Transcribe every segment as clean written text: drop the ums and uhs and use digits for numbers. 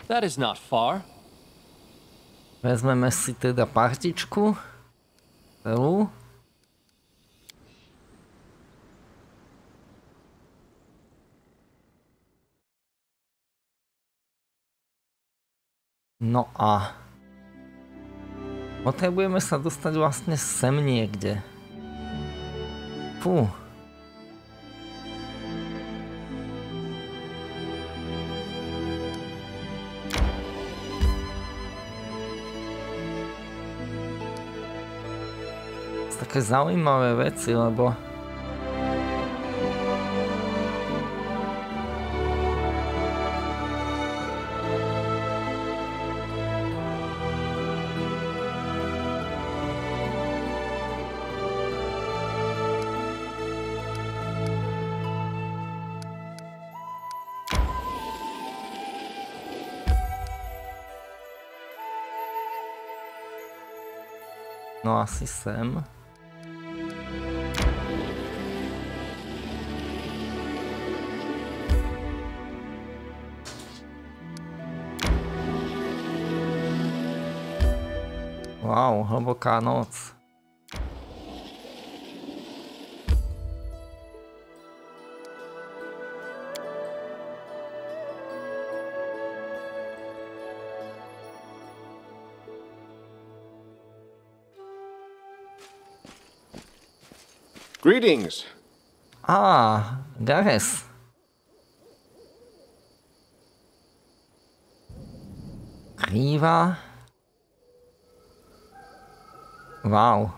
That is not far. Vezmeme si teda partičku. Celú. No a potrebujeme sa dostať vlastne sem niekde. Fú. Také zaujímavé veci, lebo no asi sem. Wow, hlboká noc. Greetings. Gareth. Kríva. Wow.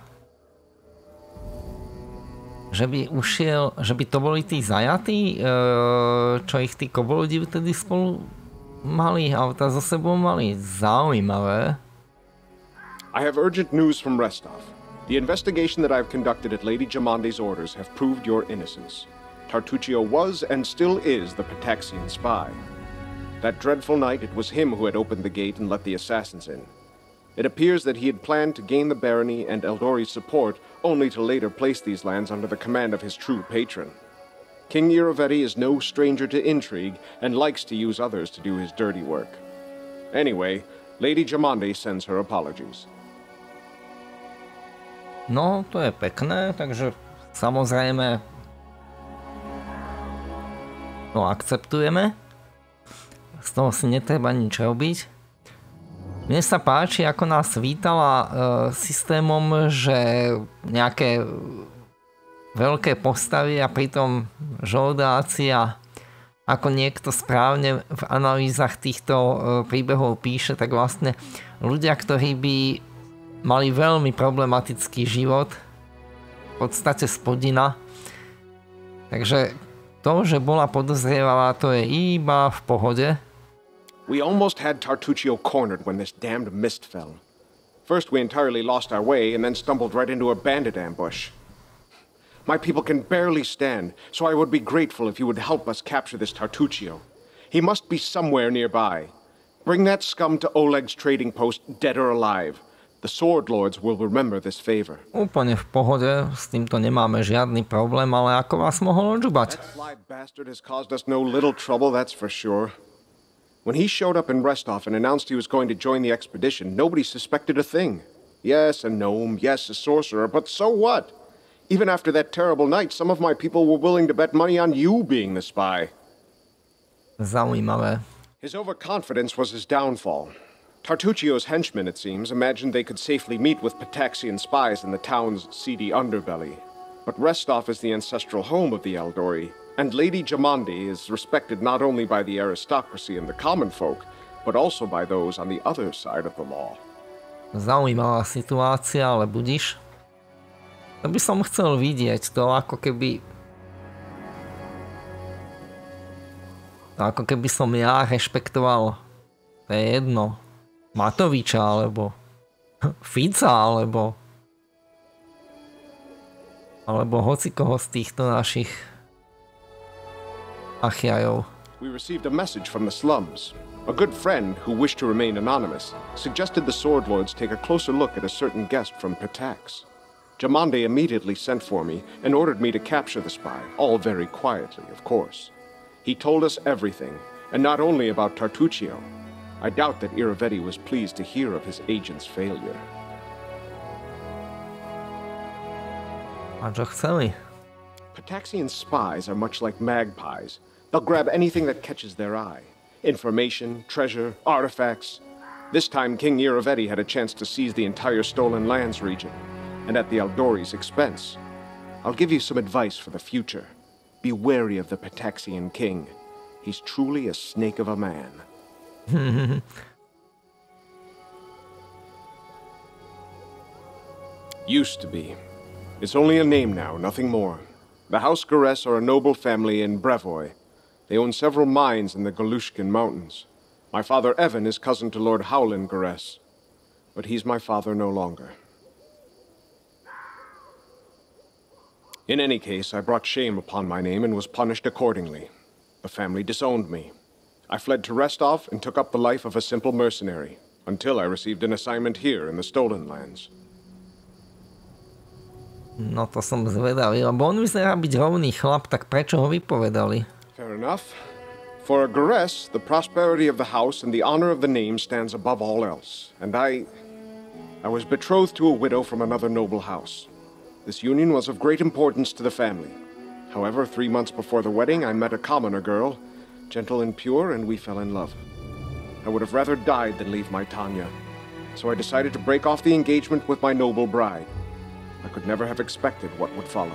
Že by ušiel, že by to boli tí zajatí, čo ich tí koboldi vtedy spolu mali, auta so sebou mali. Zaujímavé. I have urgent news from Restov. The investigation that I've conducted at Lady Jamande's orders have proved your innocence. Tartuccio was and still is the Pataxian spy. That dreadful night, it was him who had opened the gate and let the assassins in. It appears that he had planned to gain the barony and Eldori's support, only to later place these lands under the command of his true patron. King Irovetti is no stranger to intrigue and likes to use others to do his dirty work. Anyway, Lady Jamande sends her apologies. No, to je pekné, takže samozrejme to akceptujeme. Z toho si netreba nič robiť. Mne sa páči, ako nás vítala systémom, že nejaké veľké postavy a pritom žoldáci a ako niekto správne v analýzach týchto príbehov píše, tak vlastne ľudia, ktorí by mali veľmi problematický život, v podstate spodina. Takže to, že bola podozrievaná, to je iba v pohode. We almost had Tartuccio cornered when this damned mist fell. First we entirely lost our way and then stumbled right into a bandit ambush. My people can barely stand, so I would be grateful if you would help us capture this Tartuccio. He must be somewhere nearby. Bring that scum to Oleg's trading post, dead or alive. The Sword Lords will remember this favor. Úplne v pohode, s týmto nemáme žiadny problém, ale ako vás mohol odžubať? That fly bastard has caused us no little trouble, that's for sure. When he showed up in Restov and announced he was going to join the expedition, nobody suspected a thing. Yes, a gnome, yes, a sorcerer, but so what? Even after that terrible night, some of my people were willing to bet money on you being the spy. Zaujímavé. His overconfidence was his downfall. Tartuccio's henchmen, it seems, imagined they could safely meet with Pataxian spies in the town's seedy underbelly. But Restov is the ancestral home of the Eldori, and Lady Jamande is respected not only by the aristocracy and the common folk, but also by those on the other side of the law. Zaujímavá situácia, ale budíš? To by som chcel vidieť, to ako keby som ja rešpektoval, to je jedno, Matoviča, alebo Fica, alebo hocikoho z týchto našich achiajov. We received a message from the slums. A good friend, who wished to remain anonymous, suggested the Sword Lords take a closer look at a certain guest from Patax. Jamande immediately sent for me and ordered me to capture the spy, all very quietly, of course. He told us everything, and not only about Tartuccio. I doubt that Iravetti was pleased to hear of his agent's failure. A čo chceli? Pataxian spies are much like magpies. They'll grab anything that catches their eye. Information, treasure, artifacts. This time King Iravetti had a chance to seize the entire Stolen Lands region, and at the Aldori's expense. I'll give you some advice for the future. Be wary of the Pataxian king. He's truly a snake of a man. Used to be. It's only a name now, nothing more. The House Garess are a noble family in Brevoy. They own several mines in the Galushkin Mountains. My father Evan is cousin to Lord Howland Garess, but he's my father no longer. In any case, I brought shame upon my name and was punished accordingly. The family disowned me. I fled to Restov and took up the life of a simple mercenary, until I received an assignment here in the Stolen Lands. No to som zvedavý, lebo on vyzerá byť rovný chlap, tak prečo ho vypovedali? Fair enough. For a Garess, the prosperity of the house and the honor of the name stands above all else, and I was betrothed to a widow from another noble house. This union was of great importance to the family. However, 3 months before the wedding, I met a commoner girl, gentle and pure, and we fell in love. I would have rather died than leave my Tanya, so I decided to break off the engagement with my noble bride. I could never have expected what would follow.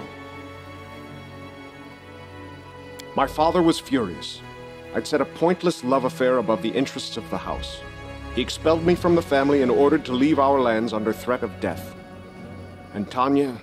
My father was furious. I'd set a pointless love affair above the interests of the house. He expelled me from the family and ordered to leave our lands under threat of death. And Tanya...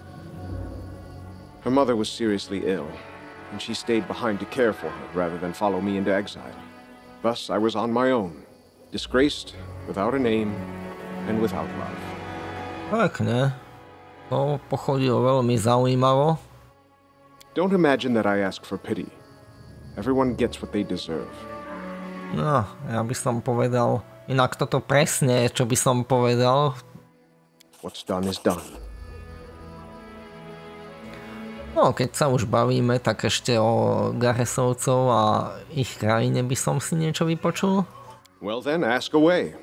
her mother was seriously ill, and she stayed behind to care for her rather than follow me into exile. Thus, I was on my own, disgraced, without a name, and without love. Pekne. To pochodilo veľmi zaujímavo. Don't imagine that I ask for pity. Everyone gets what they deserve. No, ja by som povedal... Inak toto presne, čo by som povedal. What's done is done. No, keď sa už bavíme, tak ešte o Garessovcov a ich krajine by som si niečo vypočul. Well then, ask away.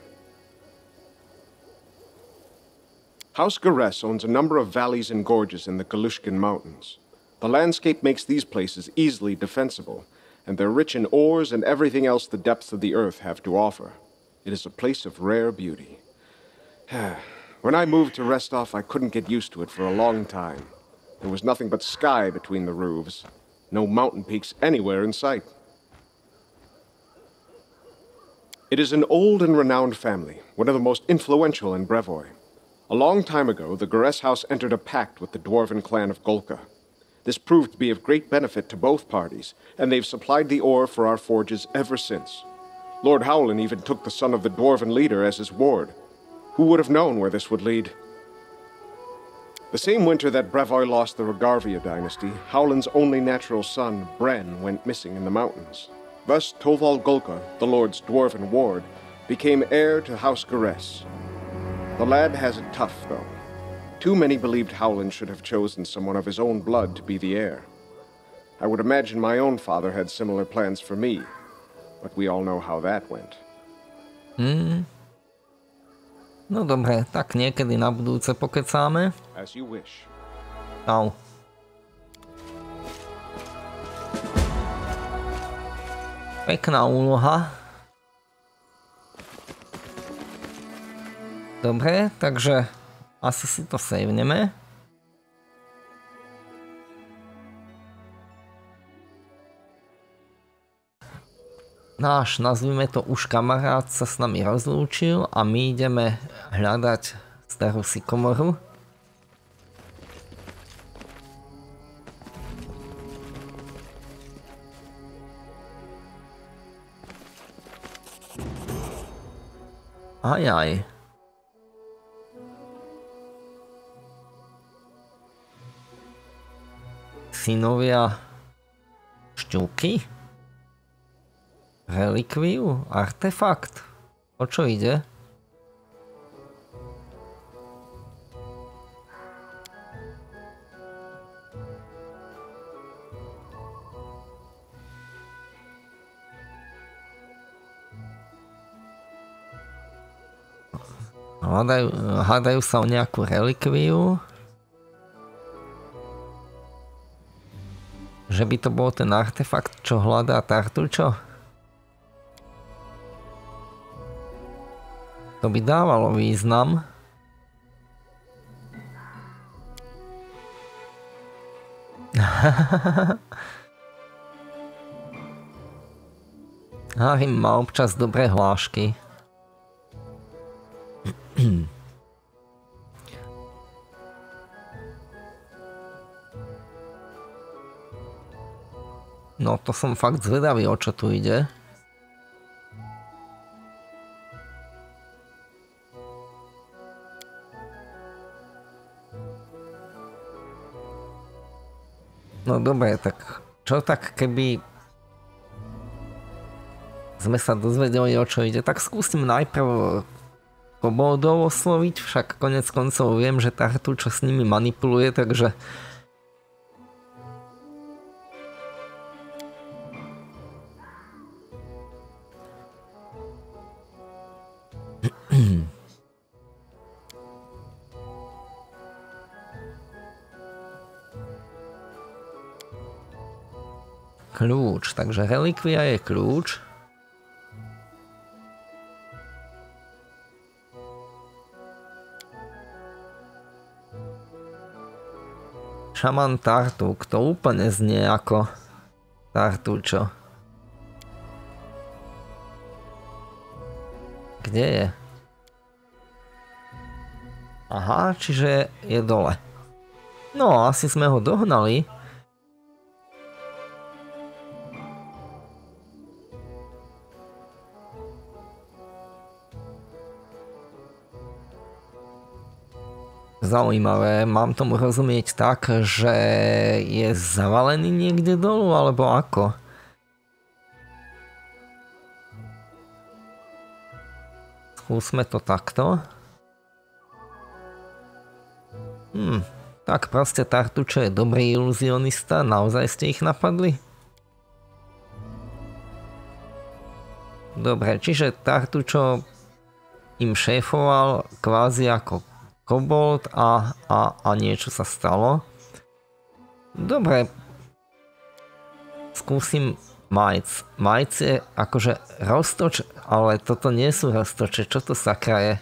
House Garess owns a number of valleys and gorges in the Galushkin Mountains. The landscape makes these places easily defensible, and they're rich in ores and everything else the depths of the earth have to offer. It is a place of rare beauty. When I moved to Restov, I couldn't get used to it for a long time. There was nothing but sky between the roofs. No mountain peaks anywhere in sight. It is an old and renowned family, one of the most influential in Brevoy. A long time ago, the Garess house entered a pact with the dwarven clan of Golka. This proved to be of great benefit to both parties, and they've supplied the ore for our forges ever since. Lord Howland even took the son of the dwarven leader as his ward. Who would have known where this would lead? The same winter that Brevoy lost the Rogarvia dynasty, Howland's only natural son, Bren, went missing in the mountains. Thus, Toval Golka, the lord's dwarven ward, became heir to House Garess. The lad has it tough, though. Too many believed Howland should have chosen someone of his own blood to be the heir. I would imagine my own father had similar plans for me, but we all know how that went. No dobre, tak niekedy na budúce pokecáme. As you wish. Au. Pekná úloha. Dobre, takže asi si to saveneme. Náš, nazvime to už kamarát, sa s nami rozlúčil a my ideme hľadať starú sykomoru. Ajaj. Synovia šťuky? Relikviu? Artefakt? O čo ide? Hádajú sa o nejakú relikviu. Že by to bol ten artefakt, čo hľadá Tartučo? To by dávalo význam. Harim má občas dobré hlášky. No to som fakt zvedavý, o čo tu ide. No dobre, tak čo tak keby sme sa dozvedeli, o čo ide, tak skúsim najprv koboldov osloviť, však konec koncov viem, že Tartučo s nimi manipuluje, takže kľúč, takže relikvia je kľúč. Šaman Tartuk, to úplne znie ako Tartučo. Kde je? Aha, čiže je dole. No, asi sme ho dohnali. Zaujímavé, mám tomu rozumieť tak, že je zavalený niekde dolu, alebo ako? Skúsme to takto. Tak proste Tartučo je dobrý iluzionista, naozaj ste ich napadli? Dobre, čiže Tartučo im šéfoval kvázi ako kobold a niečo sa stalo. Dobre. Skúsim majc. Majc je akože roztoč, ale toto nie sú roztoče. Čo to sakra je?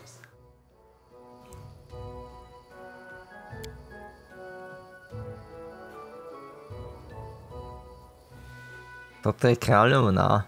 Toto je kráľovná.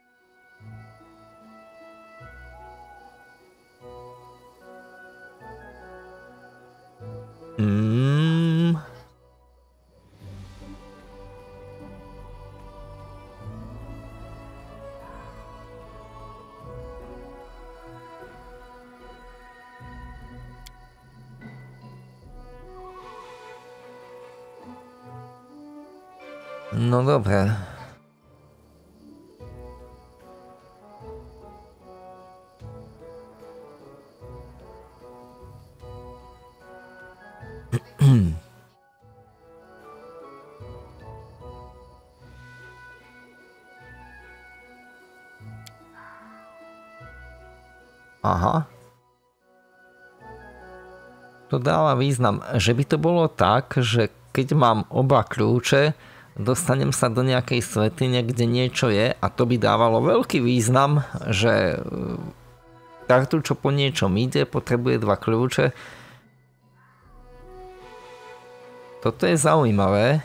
No dobre. Aha. To dáva význam, že by to bolo tak, že keď mám oba kľúče, dostanem sa do nejakej svätyne, kde niečo je a to by dávalo veľký význam, že Tartučo po niečom ide, potrebuje dva kľúče. Toto je zaujímavé.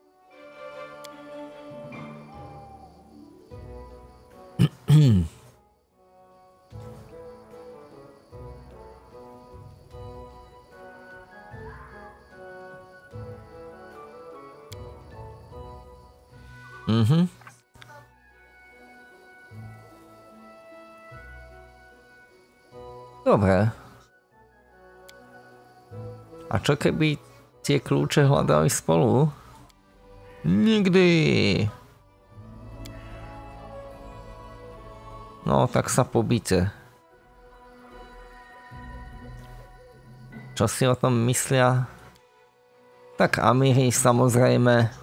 Dobre. A čo keby tie kľúče hľadali spolu? Nikdy. No, tak sa pobíte. Čo si o tom myslia? Tak Amiri samozrejme.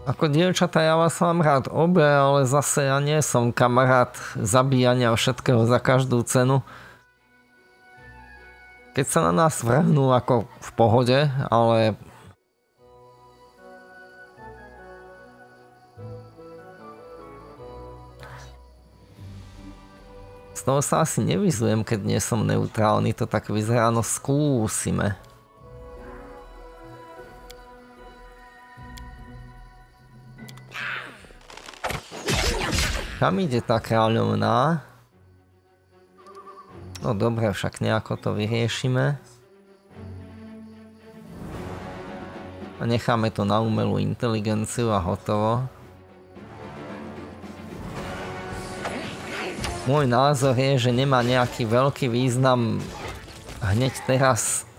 Ako dievčatá, ja vás mám rád obe, ale zase ja nie som kamarát zabíjania všetkého za každú cenu. Keď sa na nás vrhnú, ako v pohode, ale... Z toho sa asi nevyzujem, keď nie som neutrálny, to tak vyzerá, no skúsime. Kam ide tá kráľovná? No dobre, však nejako to vyriešime. A necháme to na umelú inteligenciu a hotovo. Môj názor je, že nemá nejaký veľký význam hneď teraz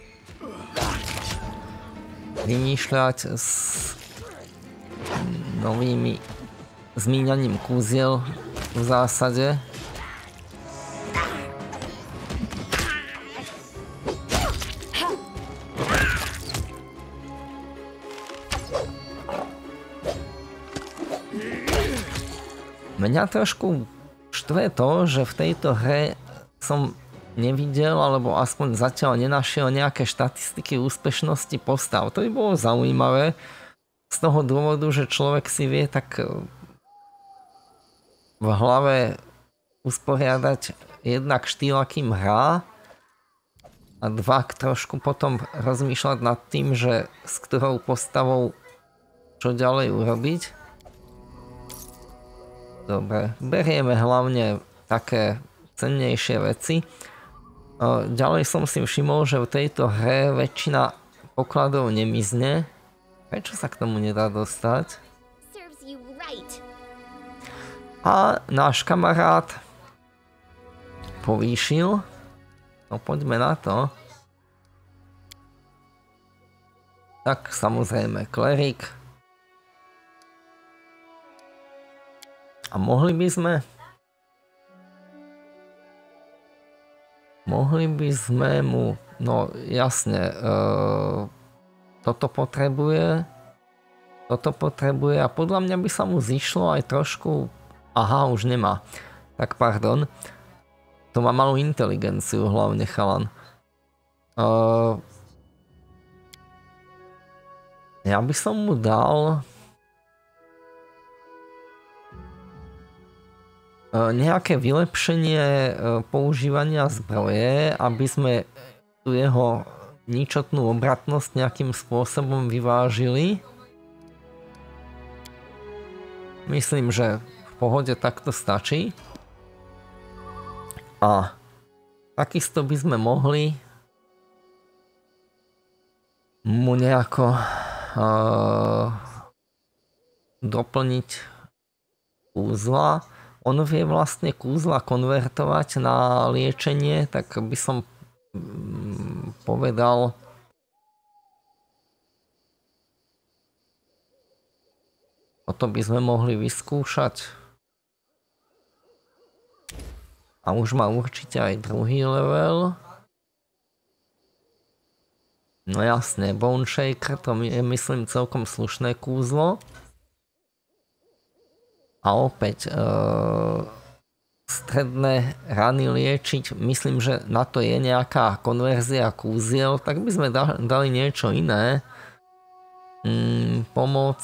vymýšľať s novými zmíňaním kúziel v zásade. Mňa trošku štve to, že v tejto hre som nevidel, alebo aspoň zatiaľ nenašiel nejaké štatistiky úspešnosti postav. To by bolo zaujímavé z toho dôvodu, že človek si vie tak v hlave usporiadať jednak štýl, akým hrá, a dva trošku potom rozmýšľať nad tým, že s ktorou postavou čo ďalej urobiť. Dobre, berieme hlavne také cennejšie veci. Ďalej som si všimol, že v tejto hre väčšina pokladov nemizne. Prečo sa k tomu nedá dostať? A náš kamarát povýšil. No poďme na to. Tak samozrejme klerik. A mohli by sme mu, no jasne, toto potrebuje a podľa mňa by sa mu zišlo aj trošku, aha, už nemá, tak pardon, to má malú inteligenciu hlavne chalan. Ja by som mu dal nejaké vylepšenie používania zbroje, aby sme tu jeho ničotnú obratnosť nejakým spôsobom vyvážili. Myslím, že v pohode takto stačí. A takisto by sme mohli mu nejako doplniť kúzla. On vie vlastne kúzla konvertovať na liečenie, tak by som povedal, toto by sme mohli vyskúšať. A už má určite aj druhý level. No jasne, Bone Shaker, to je myslím celkom slušné kúzlo. A opäť stredné rany liečiť, myslím, že na to je nejaká konverzia kúziel, tak by sme dali niečo iné. Pomoc.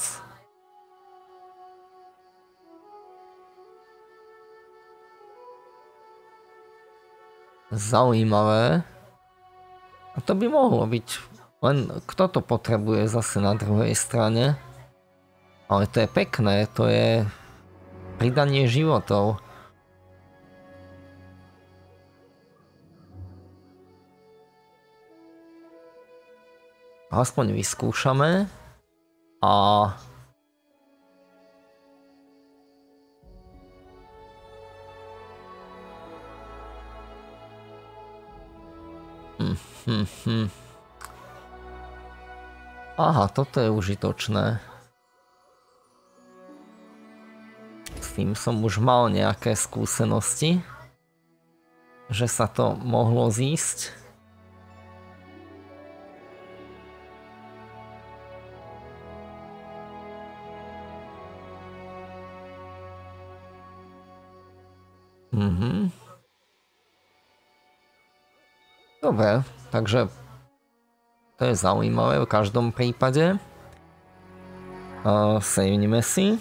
Zaujímavé. A to by mohlo byť, len kto to potrebuje zase na druhej strane. Ale to je pekné, to je pridanie životov. Aspoň vyskúšame. A aha, toto je užitočné. S tým som už mal nejaké skúsenosti, že sa to mohlo zísť. Dobre, takže to je zaujímavé v každom prípade. Savenime si.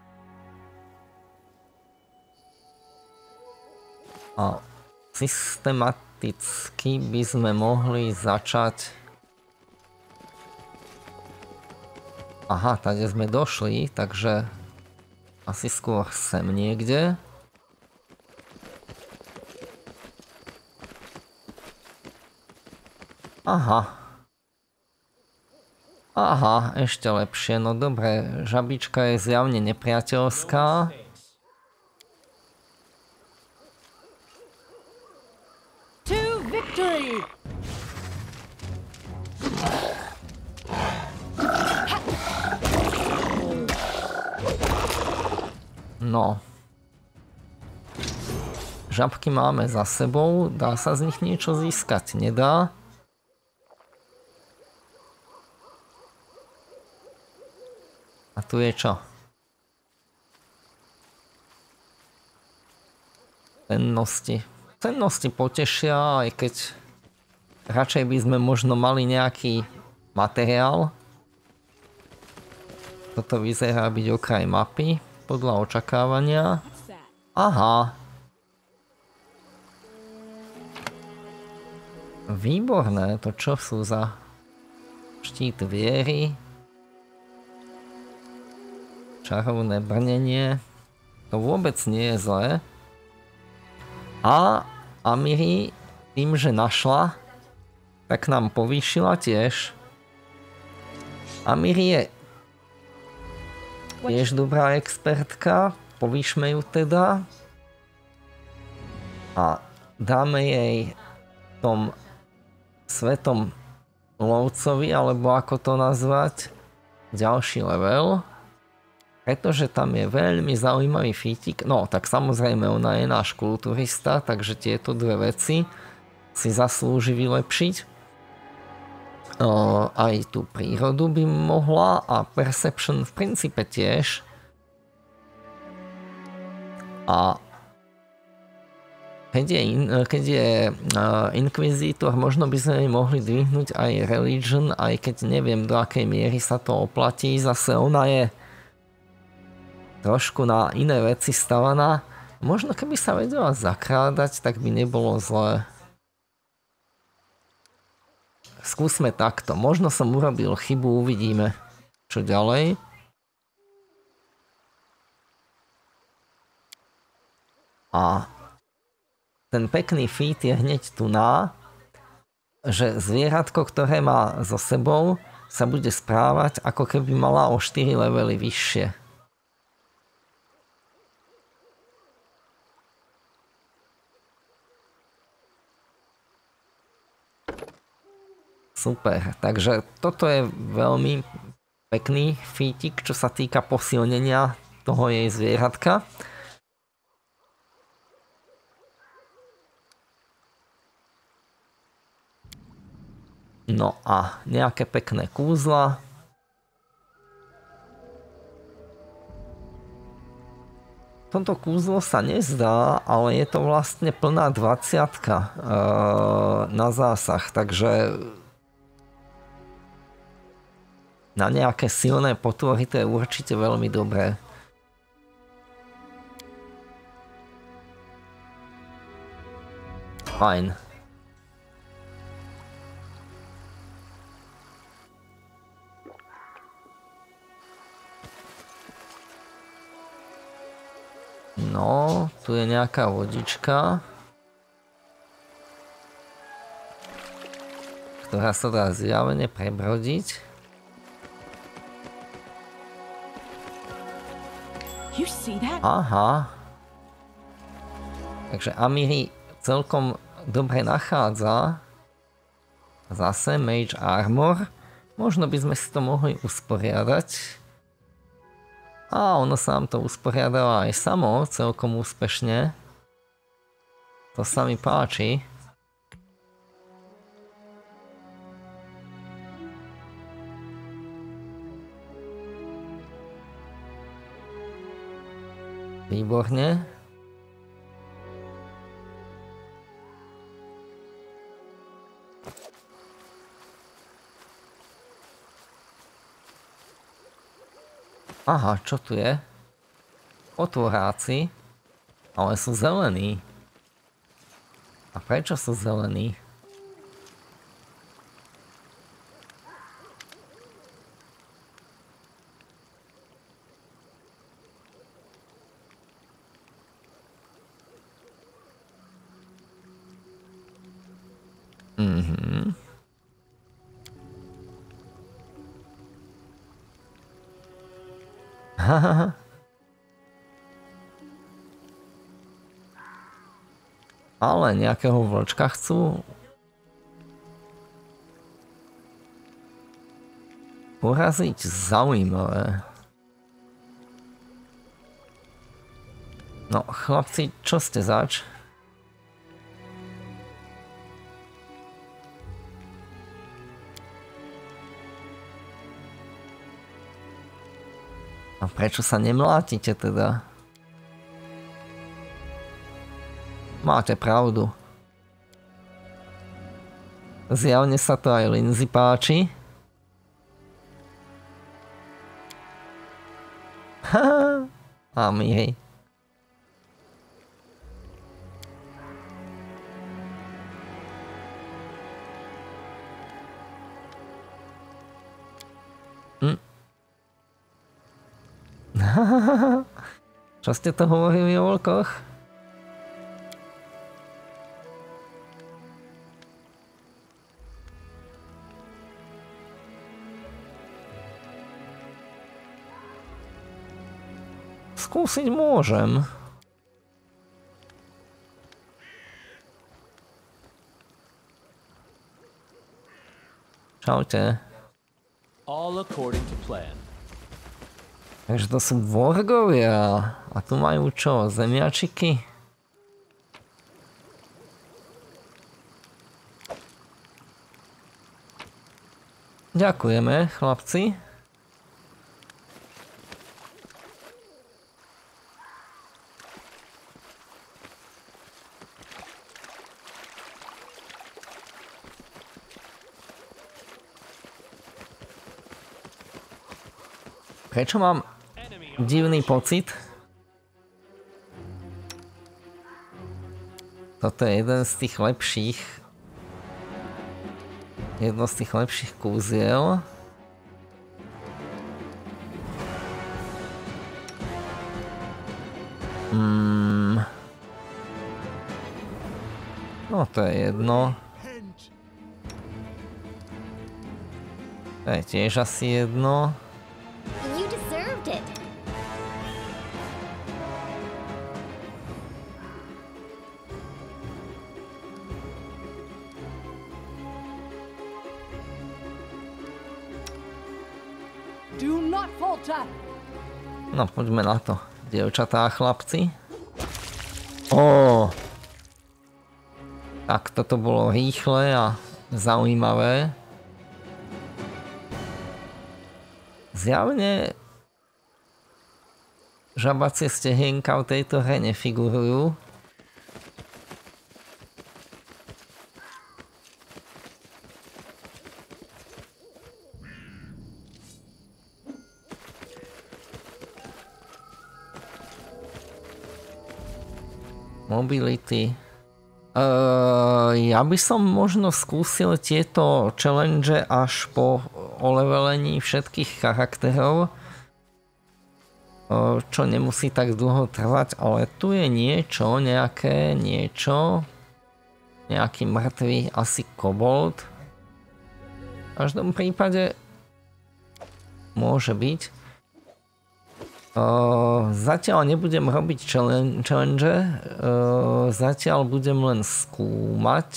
A systematicky by sme mohli začať. Aha, tady sme došli, takže asi skôr sem niekde. Aha. Aha, ešte lepšie, no dobre, žabička je zjavne nepriateľská. No. Žabky máme za sebou, dá sa z nich niečo získať, nedá? A tu je čo? Cennosti. Cennosti potešia, aj keď radšej by sme možno mali nejaký materiál. Toto vyzerá byť okraj mapy, podľa očakávania. Aha. Výborné, to čo sú za štít viery? Čarovné brnenie. To vôbec nie je zlé. A Amiri tým, že našla, tak nám povýšila tiež. Amiri je tiež dobrá expertka. Povýšme ju teda. A dáme jej tom svetom lovcovi, alebo ako to nazvať, ďalší level. Pretože tam je veľmi zaujímavý featík. No, tak samozrejme ona je náš kulturista, takže tieto dve veci si zaslúži vylepšiť. Aj tú prírodu by mohla a perception v princípe tiež. A keď je Inquisitor, možno by sme jej mohli dvihnúť aj Religion, aj keď neviem do akej miery sa to oplatí. Zase ona je trošku na iné veci stavaná. Možno keby sa vedela zakrádať, tak by nebolo zlé. Skúsme takto. Možno som urobil chybu, uvidíme, čo ďalej. A ten pekný feat je hneď tu že zvieratko, ktoré má so sebou, sa bude správať, ako keby mala o 4 levely vyššie. Super, takže toto je veľmi pekný featík, čo sa týka posilnenia toho jej zvieratka. No a nejaké pekné kúzla. Toto kúzlo sa nezdá, ale je to vlastne plná 20-ka na zásah, takže na nejaké silné potvory to je určite veľmi dobré. Fajn. No, tu je nejaká vodička, ktorá sa dá zjavne prebrodiť. Aha. Takže Amiri celkom dobre nachádza. Zase Mage Armor. Možno by sme si to mohli usporiadať. A ono sa nám to usporiadalo aj samo, celkom úspešne. To sa mi páči. Výborne. Aha, čo tu je? Otvoráci. Ale sú zelení. A prečo sú zelení? Hahaha. Ale nejakého vlčka chcú uraziť. Zaujímavé. No, chlapci, čo ste zač? A prečo sa nemlátite teda? Máte pravdu. Zjavne sa to aj Lindsay páči. Haha. A my hej. Čo ste to hovorili o vlkoch? Skúsiť môžem. Čaute. All according to plan. Takže to sú vorgovia. A tu majú čo? Zemiačiky? Ďakujeme, chlapci. Prečo mám divný pocit? Toto je jeden z tých lepších. Jedno z tých lepších kúziel. No to je jedno. To je tiež asi jedno. No, poďme na to, dievčatá a chlapci. Ó. Tak toto bolo rýchle a zaujímavé. Zjavne žabacie stehienka v tejto hre nefigurujú. Mobility. Ja by som možno skúsil tieto challenge až po olevelení všetkých charakterov. Čo nemusí tak dlho trvať, ale tu je niečo, nejaký mŕtvý, asi kobold. V každom prípade môže byť. Zatiaľ nebudem robiť challenge, zatiaľ budem len skúmať.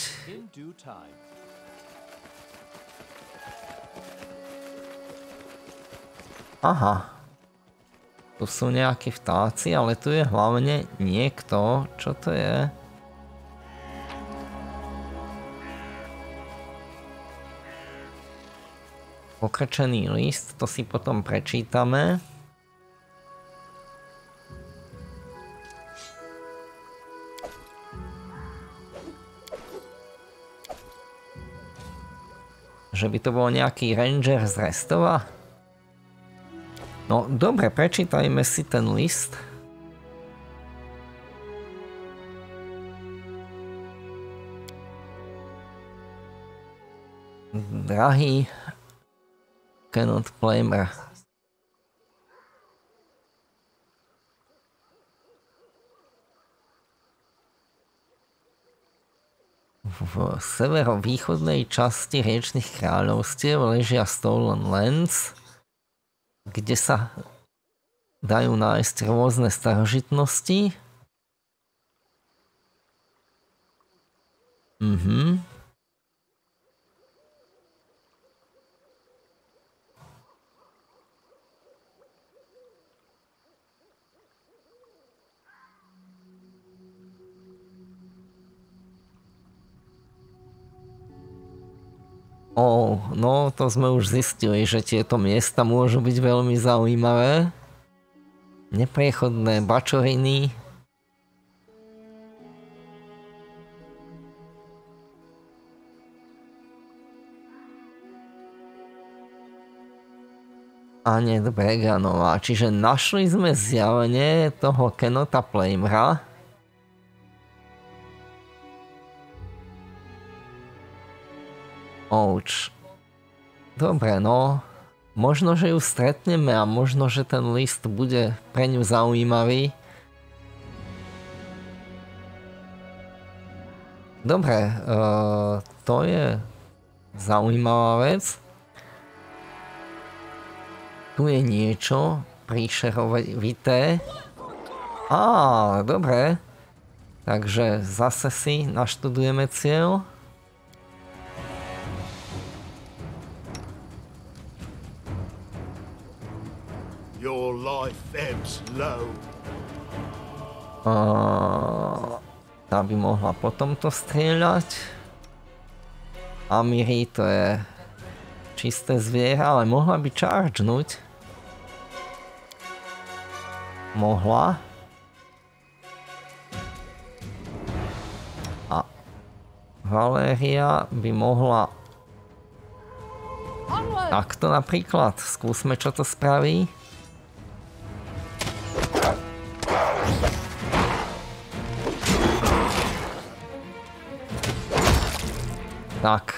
Aha. Tu sú nejakí vtáci, ale tu je hlavne niekto. Čo to je? Pokrčený list, to si potom prečítame. Že by to bol nejaký ranger z Restova? No dobre, prečítajme si ten list. Drahý Kenneth Flamer. V severovýchodnej časti riečnych kráľovstiev ležia Stolen Lands, kde sa dajú nájsť rôzne starožitnosti. No to sme už zistili, že tieto miesta môžu byť veľmi zaujímavé. Nepriechodné bačoriny. Anet Breganová. Čiže našli sme zjavenie toho Kennetha Flamera. Ouch. Dobre, no. Možno, že ju stretneme a možno, že ten list bude pre ňu zaujímavý. Dobre, to je zaujímavá vec. Tu je niečo príšerovité. Dobre. Takže zase si naštudujeme cieľ. Your life ebbs low. Tá by mohla po tomto strieľať. Amiri to je čisté zviera, ale mohla by chargenúť. Mohla. A Valéria by mohla takto napríklad. Skúsme, čo to spraví. Tak.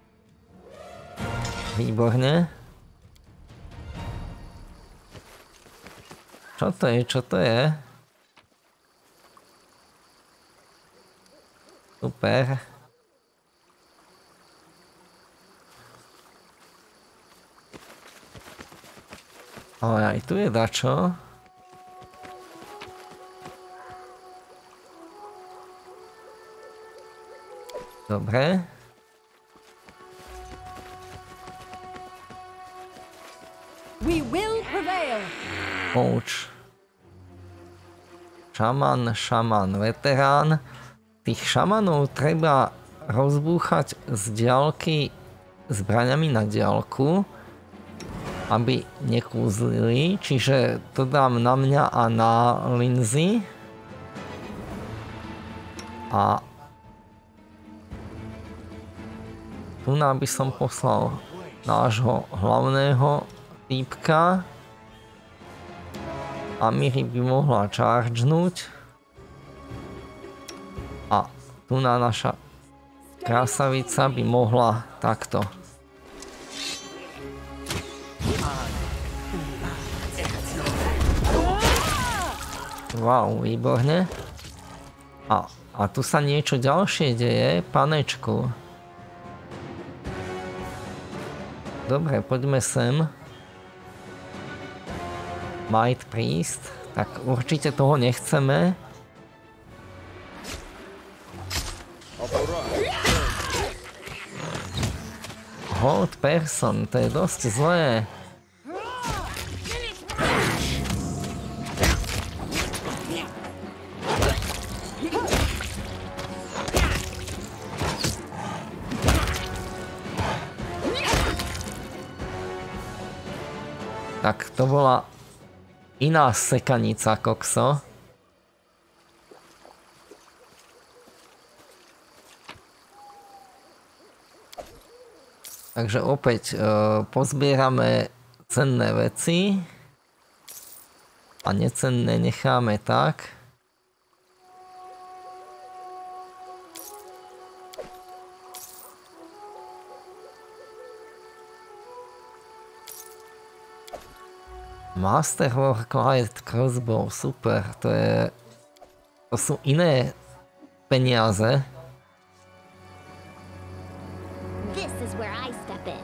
Výborne. Čo to je? Čo to je? Super. Ale aj tu je dačo. Dobre. We will prevail. Ouch. Šaman, veterán. Tých šamanov treba rozbúchať z diaľky zbraňami na diaľku, aby nekúzlili, čiže to dám na mňa a na Lindsay. A tu by som poslal nášho hlavného týpka. Amiri by mohla chargenúť. A tu naša krásavica by mohla takto. Wow, výborne. A tu sa niečo ďalšie deje, panečku. Dobre, poďme sem. Might Priest. Tak určite toho nechceme. Hold person, to je dosť zlé. Tak to bola iná sekanica, kokso. Takže opäť pozbierame cenné veci. a necenné necháme tak. Master Warclad Crossbow, super, to sú iné peniaze. This is where I step in.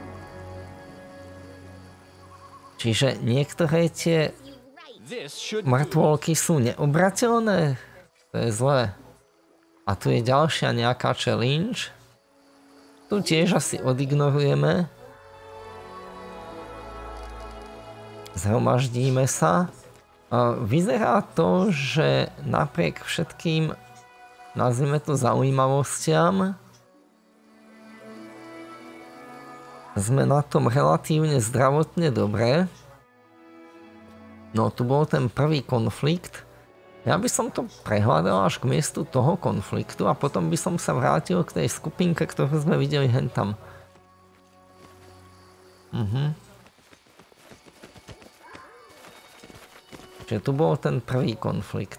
Čiže niektoré tie This should mŕtvolky sú neobrateľné? To je zlé. A tu je ďalšia nejaká challenge. Tu tiež asi odignorujeme. Zhromaždíme sa. Vyzerá to, že napriek všetkým, nazvime to, zaujímavostiam, sme na tom relatívne zdravotne dobre. No tu bol ten prvý konflikt. Ja by som to prehľadal až k miestu toho konfliktu a potom by som sa vrátil k tej skupinke, ktorú sme videli hentam. Čiže tu bol ten prvý konflikt.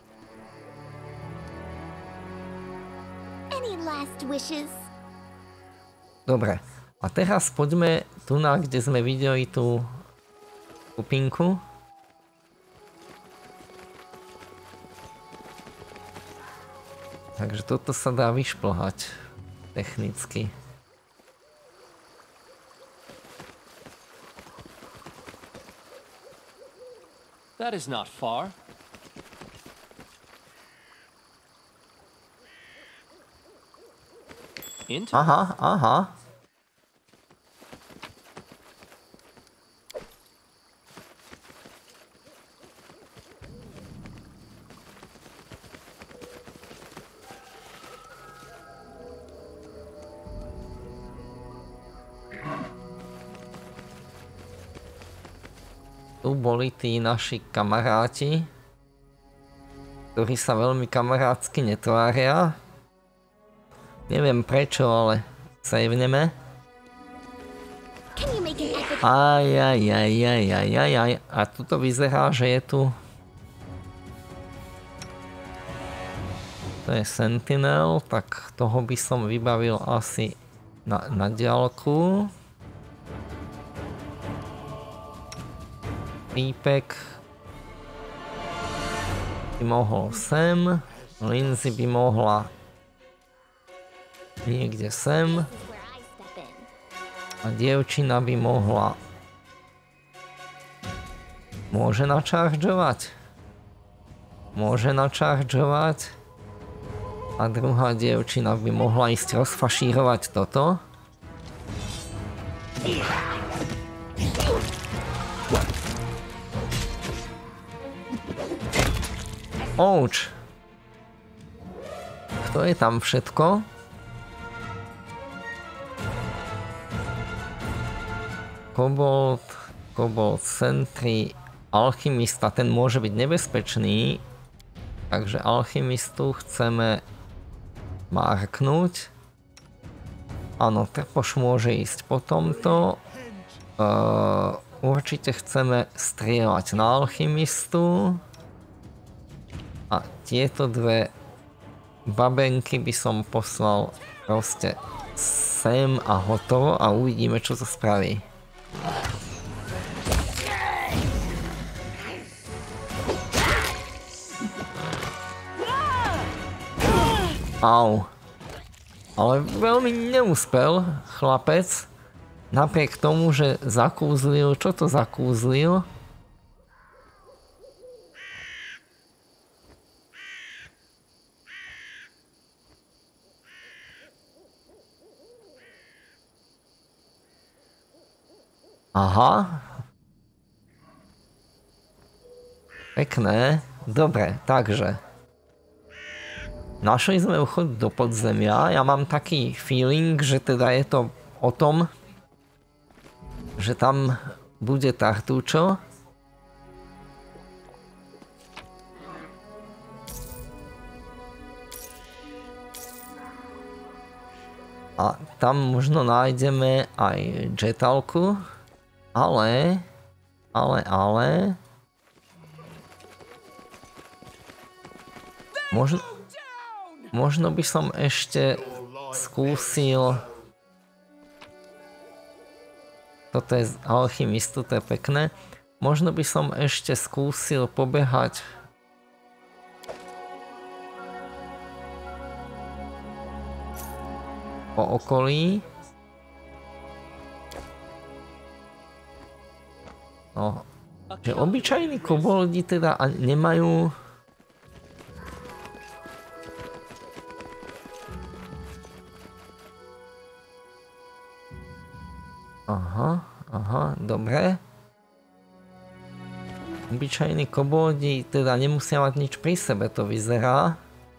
Any last wishes? Dobre. A teraz poďme tu na, kde sme videli tú skupinku. Takže toto sa dá vyšplhať technicky. That is not far. Into Aha. Tu boli tí naši kamaráti, ktorí sa veľmi kamarátsky netvária. Neviem prečo, ale saveneme. Ajajajajajajaj. A tuto vyzerá, že je tu... To je Sentinel, tak toho by som vybavil asi na diaľku. Týpek by mohol sem, Lindsay by mohla niekde sem a dievčina by mohla môže načaržovať a druhá dievčina by mohla ísť rozfašírovať toto. Ouch. Kto je tam všetko? Kobold, Sentry, Alchymista, ten môže byť nebezpečný. Takže Alchymistu chceme marknúť. Áno, Trpoš môže ísť po tomto. Určite chceme strieľať na Alchymistu. A tieto dve babenky by som poslal proste sem a hotovo a uvidíme, čo to spraví. Au. Ale veľmi neúspel chlapec. Napriek tomu, že zakúzlil, čo to zakúzlil? Aha. Pekné. Dobre, takže. Našli sme vchod do podzemia. Ja mám taký feeling, že teda je to o tom, že tam bude Tartučo. A tam možno nájdeme aj Jetalku. Ale... Možno by som ešte skúsil... Toto je z alchymistu, to je pekné. Možno by som ešte skúsil pobehať po okolí. No, že obyčajní koboldi teda nemajú... Aha, dobre. Obyčajní koboldi teda nemusia mať nič pri sebe, to vyzerá.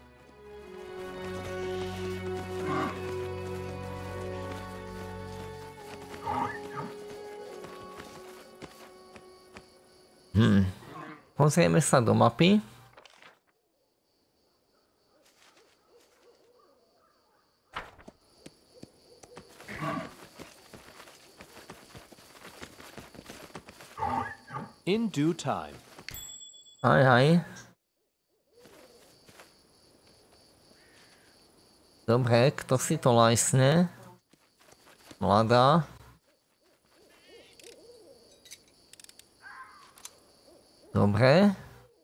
Pozrieme sa do mapy. In due time. Aj. Dobre, kto si to lajsne? Mladá. Dobre.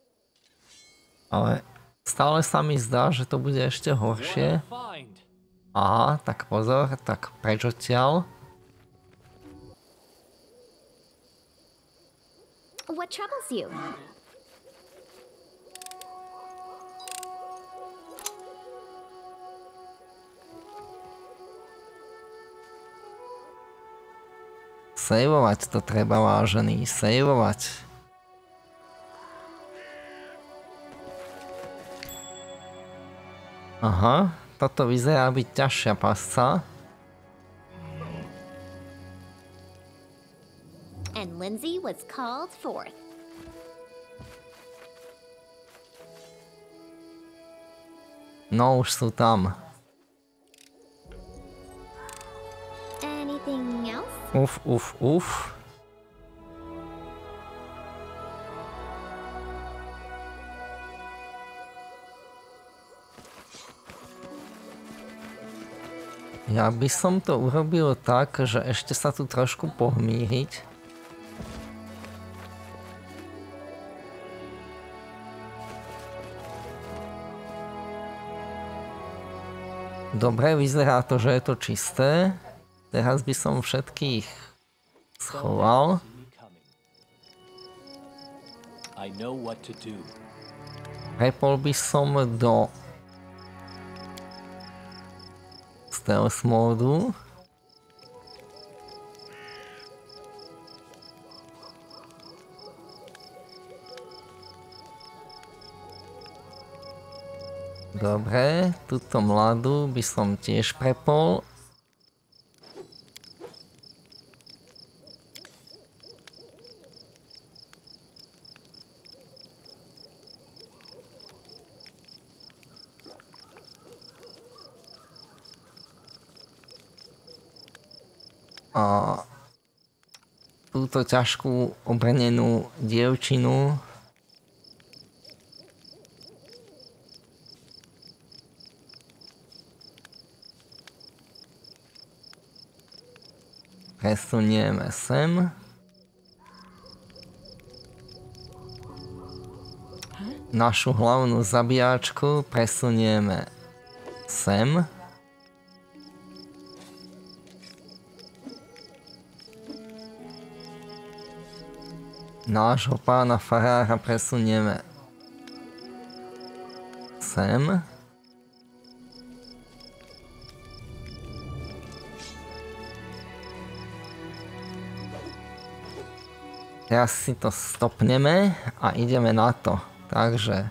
Ale stále sa mi zdá, že to bude ešte horšie. Aha, tak pozor, tak preč odtiaľ. What troubles you? Sejvovať to treba, vážený, sejvovať. Aha, toto vyzerá byť ťažšia pasca. And Lindsay was called forth. No, už sú tam. Anything else? Uf. Ja by som to urobil tak, že ešte sa tu trošku pohmíriť. Dobre, vyzerá to, že je to čisté. Teraz by som všetkých schoval. Prepol by som do stealth módu. Dobre, túto mladú by som tiež prepol. A túto ťažkú obrnenú dievčinu presunieme sem. Našu hlavnú zabíjačku presunieme sem. Nášho pána farára presunieme sem. Teraz si to stopneme a ideme na to. Takže...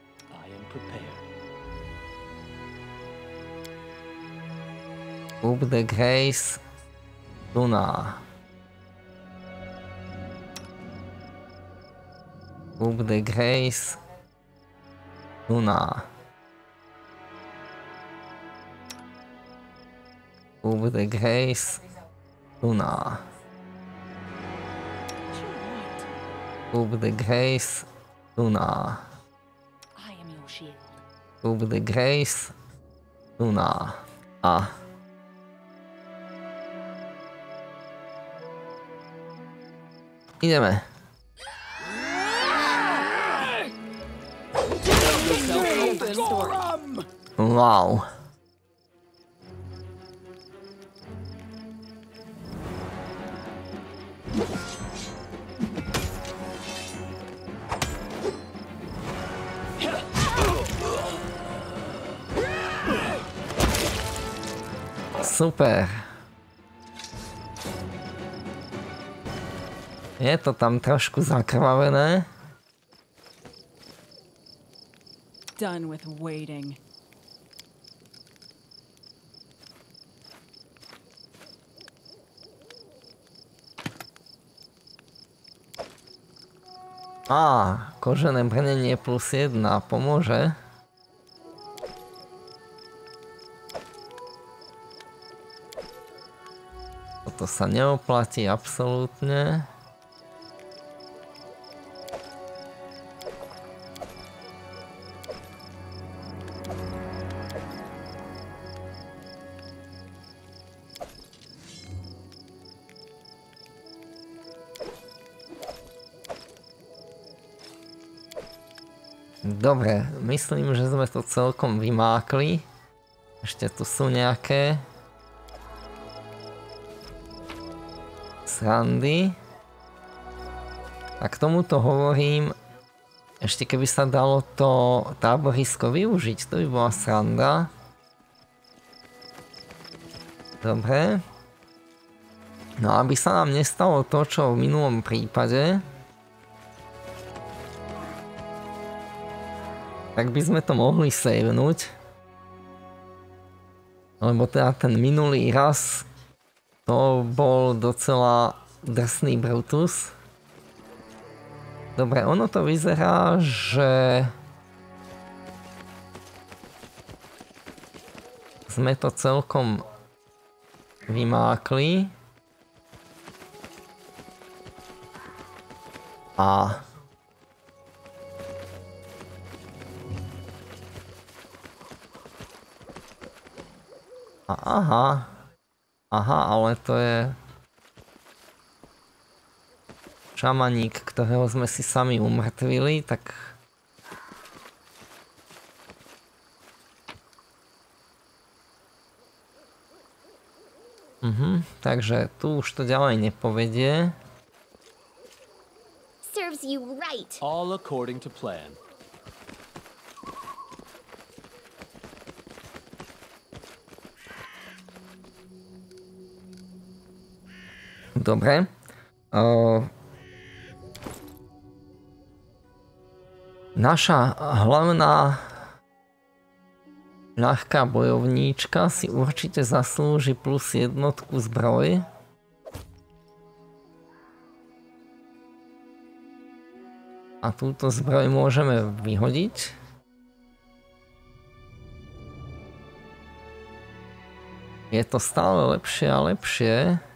Up the Grace Luna. Up the Grace Luna. Up the Grace Luna. Up the Grace Luna. I am your shield. Tu bude Grace. Tu na A. Ideme. Wow. Super. Je to tam trošku zakrvavené. Done with waiting. Kožené brnenie +1 pomôže. Toto sa neoplatí absolútne. Dobre, myslím, že sme to celkom vymákli. Ešte tu sú nejaké srandy. A k tomuto hovorím, ešte keby sa dalo to táborisko využiť, to by bola sranda. Dobre. No aby sa nám nestalo to, čo v minulom prípade, tak by sme to mohli savenúť. Lebo teda ten minulý raz to bol docela drsný Brutus. Dobre, ono to vyzerá, že sme to celkom vymákli. Aha, ale to je šamaník, ktorého sme si sami umrtvili, tak takže tu už to ďalej nepovedie. Serves you right. All according to plan. Dobre. Naša hlavná ľahká bojovníčka si určite zaslúži +1 zbroj. A túto zbroj môžeme vyhodiť. Je to stále lepšie a lepšie.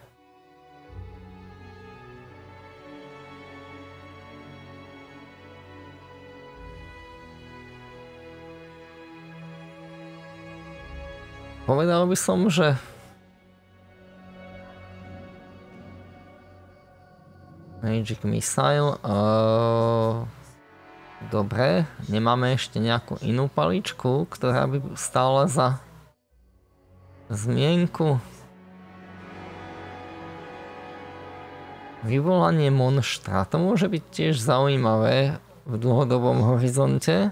Povedal by som, že Magic Missile. Dobre, nemáme ešte nejakú inú paličku, ktorá by stála za zmienku. Vyvolanie monštra. To môže byť tiež zaujímavé v dlhodobom horizonte.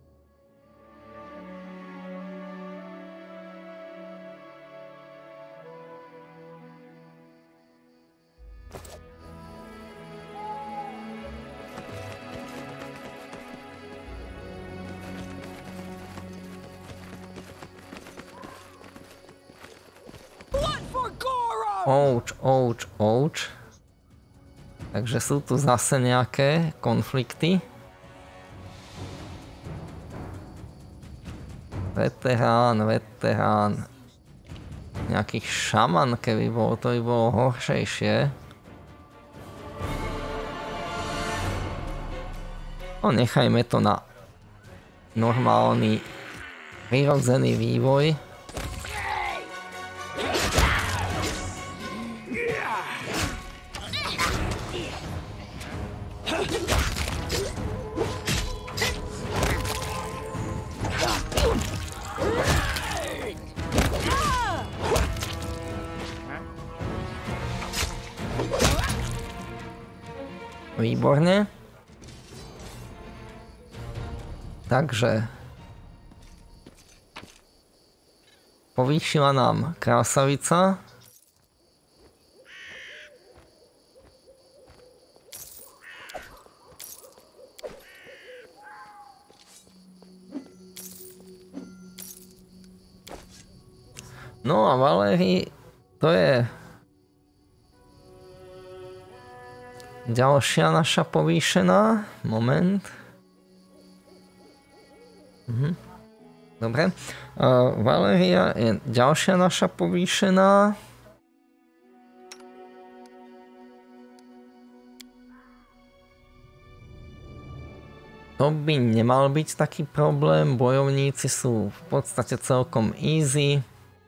Ouch. Takže sú tu zase nejaké konflikty. Veterán. Nejaký šaman, keby bol, to by bolo horšejšie. No nechajme to na normálny prirodzený vývoj. Výborne. Takže povýšila nám krásavica. No a Valérii, to je ďalšia naša povýšená. Moment. Dobre. Valéria je ďalšia naša povýšená. To by nemal byť taký problém. Bojovníci sú v podstate celkom easy.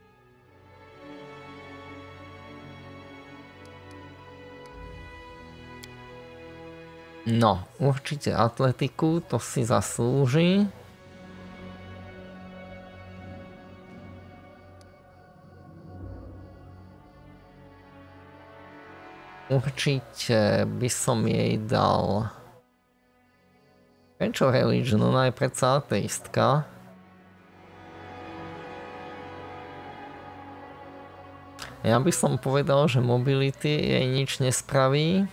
No, určite atletiku, to si zaslúži. Určite by som jej dal... Prečo religion? Ona je predsa ateistka. Ja by som povedal, že mobility jej nič nespraví.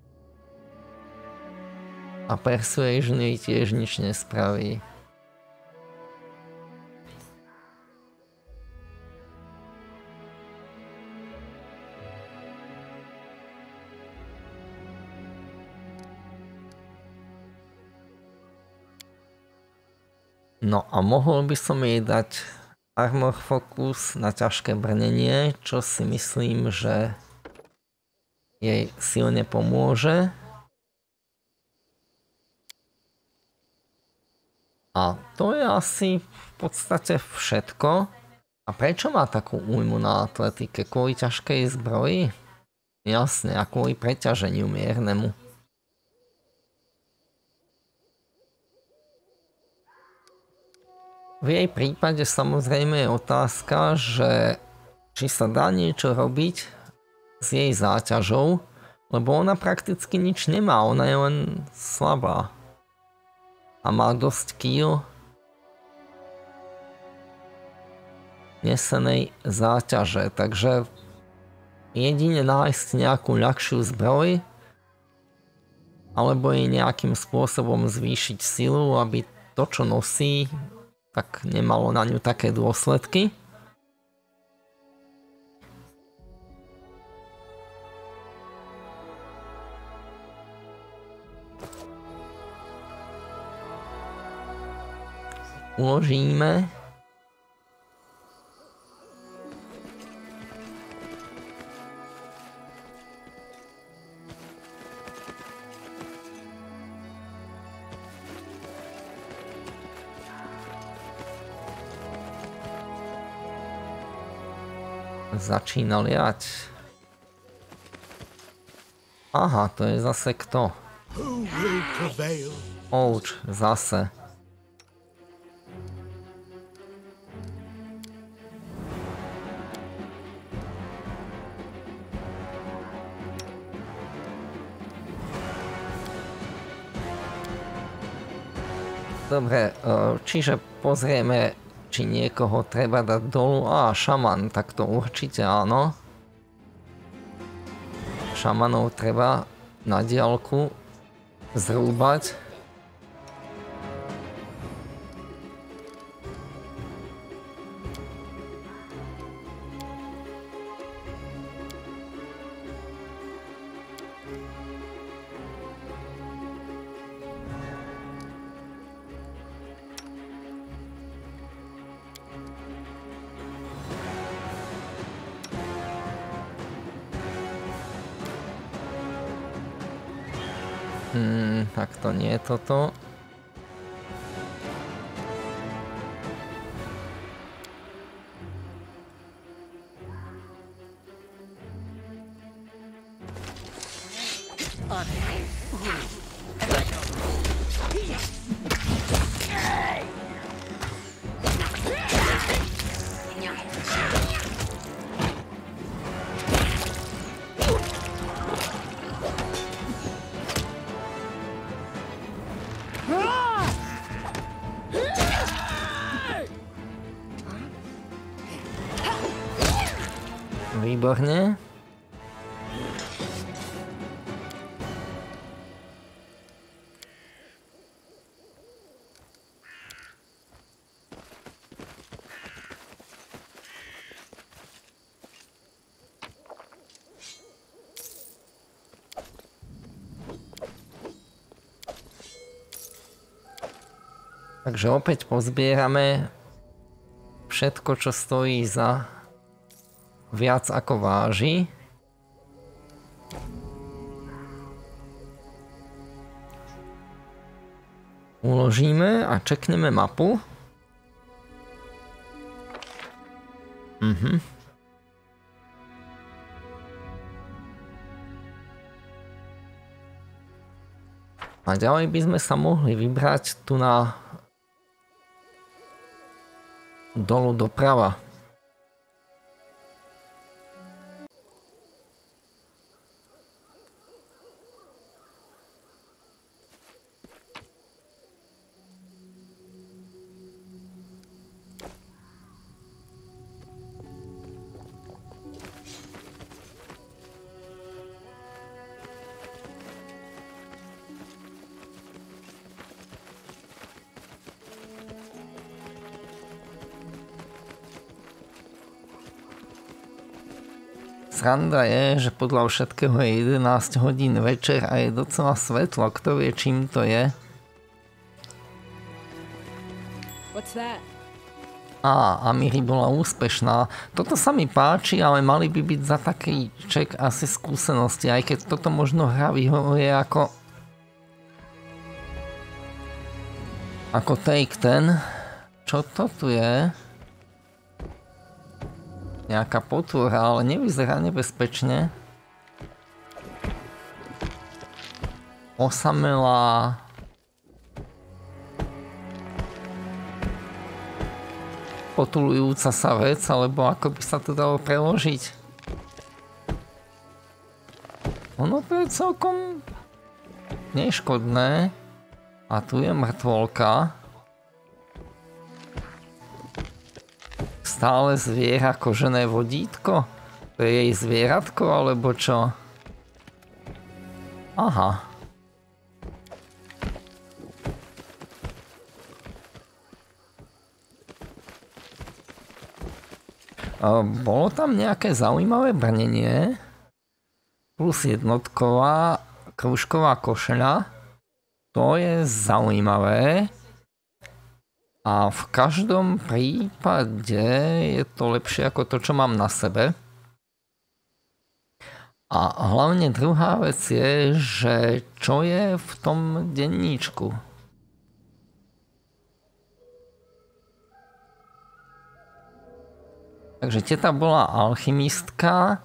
A persuasion jej tiež nič nespraví. No a mohol by som jej dať armor focus na ťažké brnenie, čo si myslím, že jej silne pomôže. A to je asi v podstate všetko. A prečo má takú újmu na atletike? Kvôli ťažkej zbroji? Jasne, a kvôli preťaženiu miernemu. V jej prípade samozrejme je otázka, že či sa dá niečo robiť s jej záťažou, lebo ona prakticky nič nemá, ona je len slabá. A má dosť kíl nesenej záťaže, takže jedine nájsť nejakú ľahšiu zbroj alebo jej nejakým spôsobom zvýšiť silu, aby to, čo nosí, tak nemalo na ňu také dôsledky. Uložíme. Začína liať. Aha, to je zase kto? Ouch, zase. Dobre, čiže pozrieme, či niekoho treba dať dolu. Á, šaman, tak to určite áno. Šamanov treba na diaľku zrúbať. Tak to nie je toto. Výborne. Takže opäť pozbierame všetko, čo stojí za viac ako váži. Uložíme a čekneme mapu. A ďalej by sme sa mohli vybrať tu na dolu doprava. Sranda je, že podľa všetkého je 11 hodín večer a je docela svetlo. Kto vie, čím to je? What's that? Amiri bola úspešná. Toto sa mi páči, ale mali by byť za taký ček asi skúsenosti, aj keď toto možno hra vyhovuje ako Take 10. Čo to tu je? Nejaká potvora, ale nevyzerá nebezpečne. Osamelá. Potulujúca sa vec, alebo ako by sa to dalo preložiť. Ono to je celkom neškodné. A tu je mŕtvolka. Stále zviera kožené vodítko? To je jej zvieratko, alebo čo? Aha. Bolo tam nejaké zaujímavé brnenie. Plus jednotková krúžková košeľa. To je zaujímavé. A v každom prípade je to lepšie ako to, čo mám na sebe. A hlavne druhá vec je, že čo je v tom denníčku. Takže teta bola alchymistka.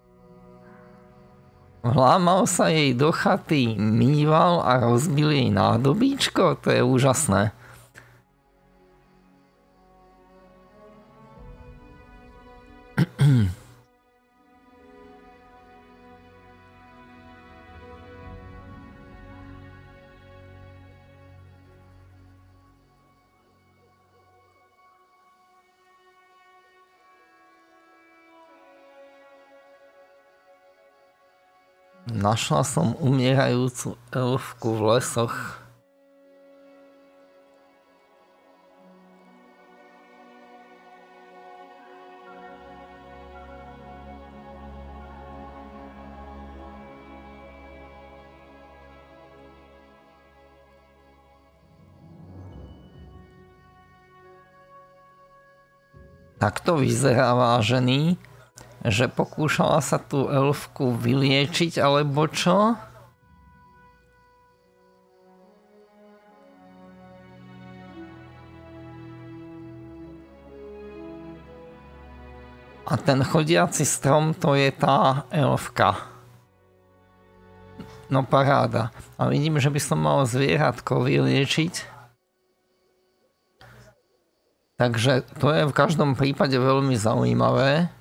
Vlámal sa jej do chaty mýval a rozbil jej nádobíčko. To je úžasné. Našla som umierajúcu elfku v lesoch. Takto vyzerá, vážený, že pokúšala sa tú elfku vyliečiť, alebo čo? A ten chodiaci strom, to je tá elfka. No paráda. A vidím, že by som mal zvieratko vyliečiť. Takže to je v každom prípade veľmi zaujímavé.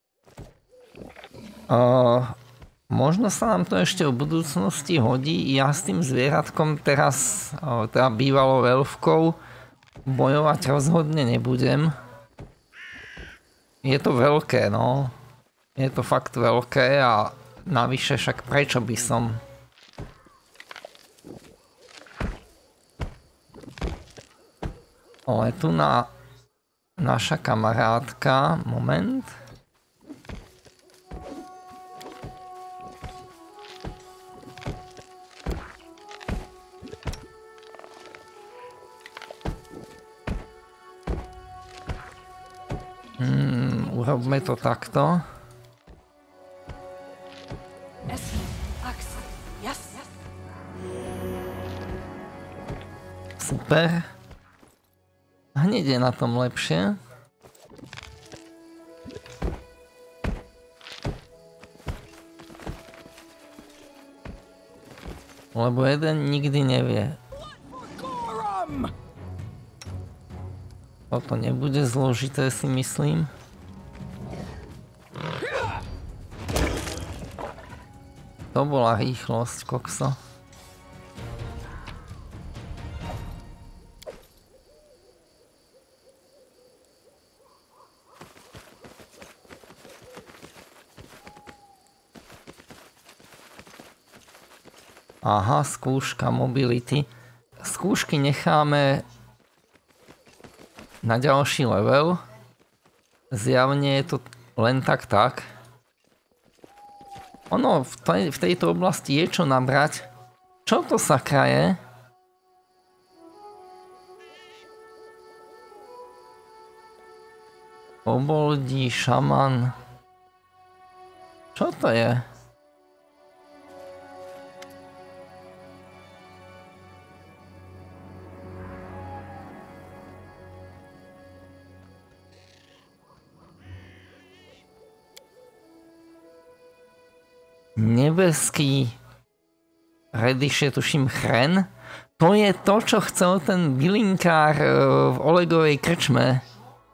Možno sa nám to ešte v budúcnosti hodí. Ja s tým zvieratkom teraz, teda bývalou elfkou, bojovať rozhodne nebudem. Je to veľké, no. Je to fakt veľké a navyše však prečo by som... Ale tu naša kamarátka, moment. Urobme to takto. Super. Hneď je na tom lepšie. Lebo jeden nikdy nevie. Toto nebude zložité, si myslím. To bola rýchlosť, kokso. Aha, skúška mobility. Skúšky necháme na ďalší level. Zjavne je to len tak. Ono v tejto oblasti je čo nabrať. Čo to sakra je? Oboldí, šaman. Čo to je? Nebeský rediš je tuším chren. To je to, čo chcel ten bylinkár v Olegovej krčme.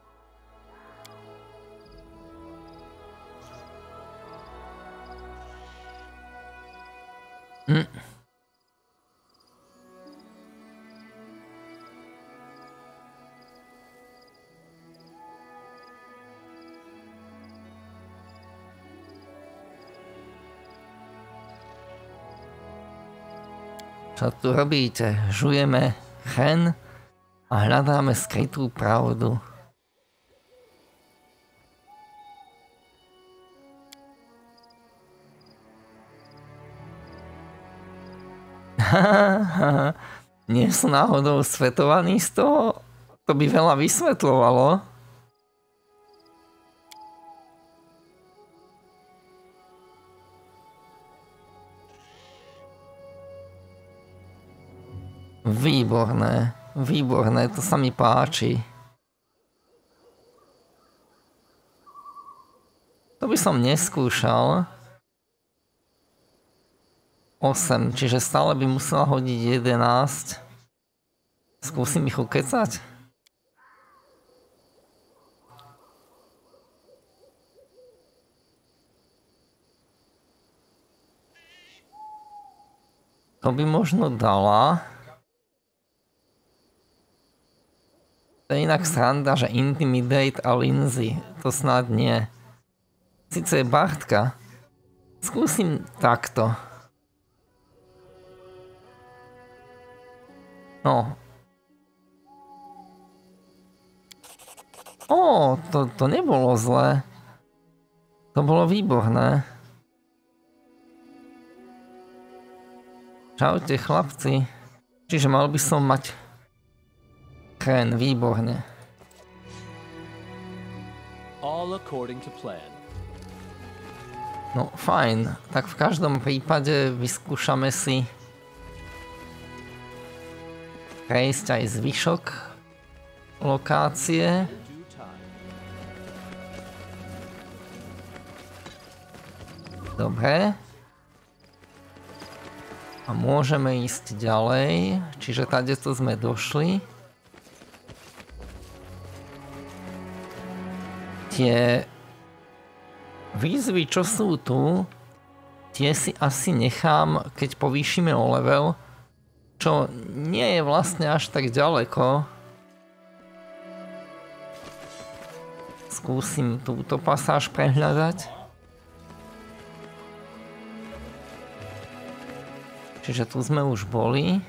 Čo tu robíte? Žujeme chen a hľadáme skrytú pravdu. Nie sú náhodou svetovaní z toho? To by veľa vysvetľovalo. Výborné, výborné, to sa mi páči. To by som neskúšal. 8, čiže stále by musela hodiť 11. Skúsim ich ukecať. To by možno dala. To je inak sranda, že Intimidate a Lindsay. To snad nie. Sice je Bartka. Skúsim takto. No. To nebolo zlé. To bolo výborné. Čaute chlapci. Čiže mal by som mať chen, výborne. All according to plan. No fajn, tak v každom prípade vyskúšame si prejsť aj zvyšok lokácie. Dobre. A môžeme ísť ďalej, čiže tadeto sme došli. Tie výzvy, čo sú tu, tie si asi nechám, keď povýšime o level, čo nie je vlastne až tak ďaleko. Skúsim túto pasáž prehľadať. Čiže tu sme už boli.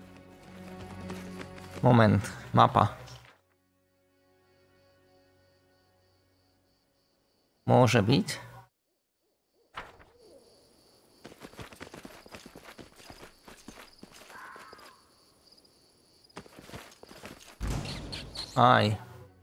Moment, mapa. Môže byť. Aj.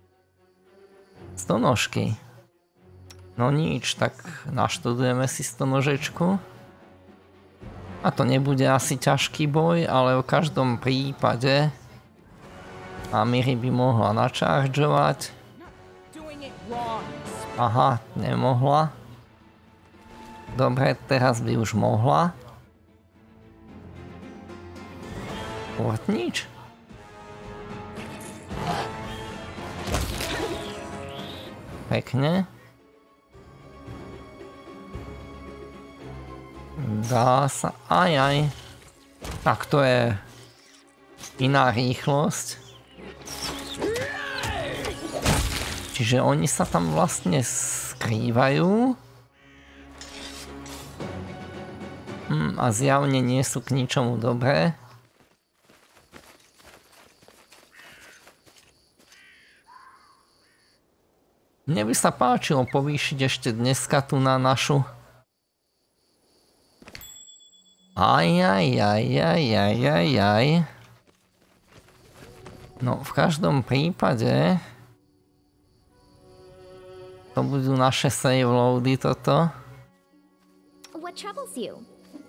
Stonožky. No nič, tak naštudujeme si stonožečku. A to nebude asi ťažký boj, ale v každom prípade Amiri by mohla načaržovať. Aha, nemohla. Dobre, teraz by už mohla. Nič. Pekne. Dá sa... Aj. Tak to je iná rýchlosť. Čiže oni sa tam vlastne skrývajú. A zjavne nie sú k ničomu dobré. Mne by sa páčilo povýšiť ešte dneska tu na našu... Aj. No, v každom prípade... To budú naše save loady toto. What troubles you?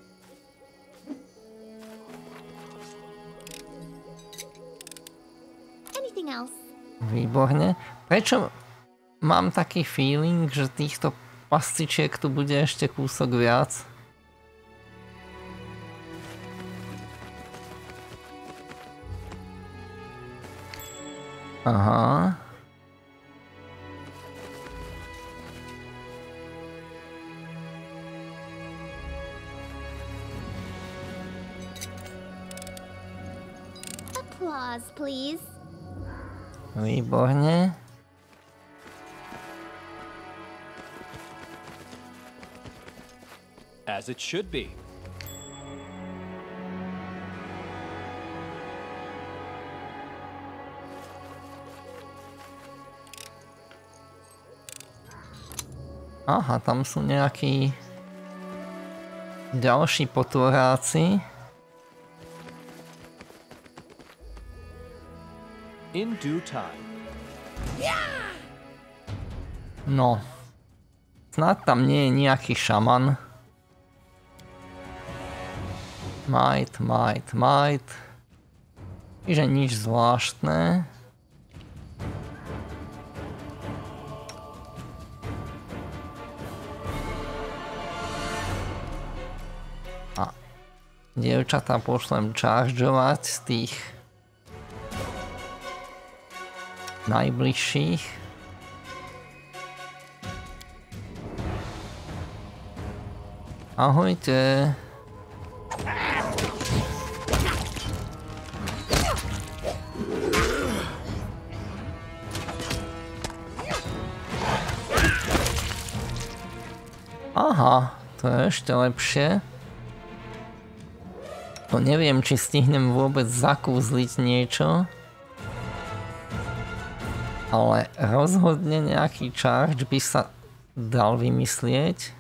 Anything else? Výborne. Prečo mám taký feeling, že týchto pastičiek tu bude ešte kúsok viac? Aha. Applause, please. Výborne. As it should be. Aha, tam sú nejakí ďalší potvoráci. In due time. No. Snad tam nie je nejaký šaman. Might. Čiže nič zvláštne. A dievčatá pošlem čaržovať z tých najbližších. Ahojte. Aha, to je ešte lepšie. To neviem, či stihnem vôbec zakúzliť niečo. Ale rozhodne nejaký charge by sa dal vymyslieť.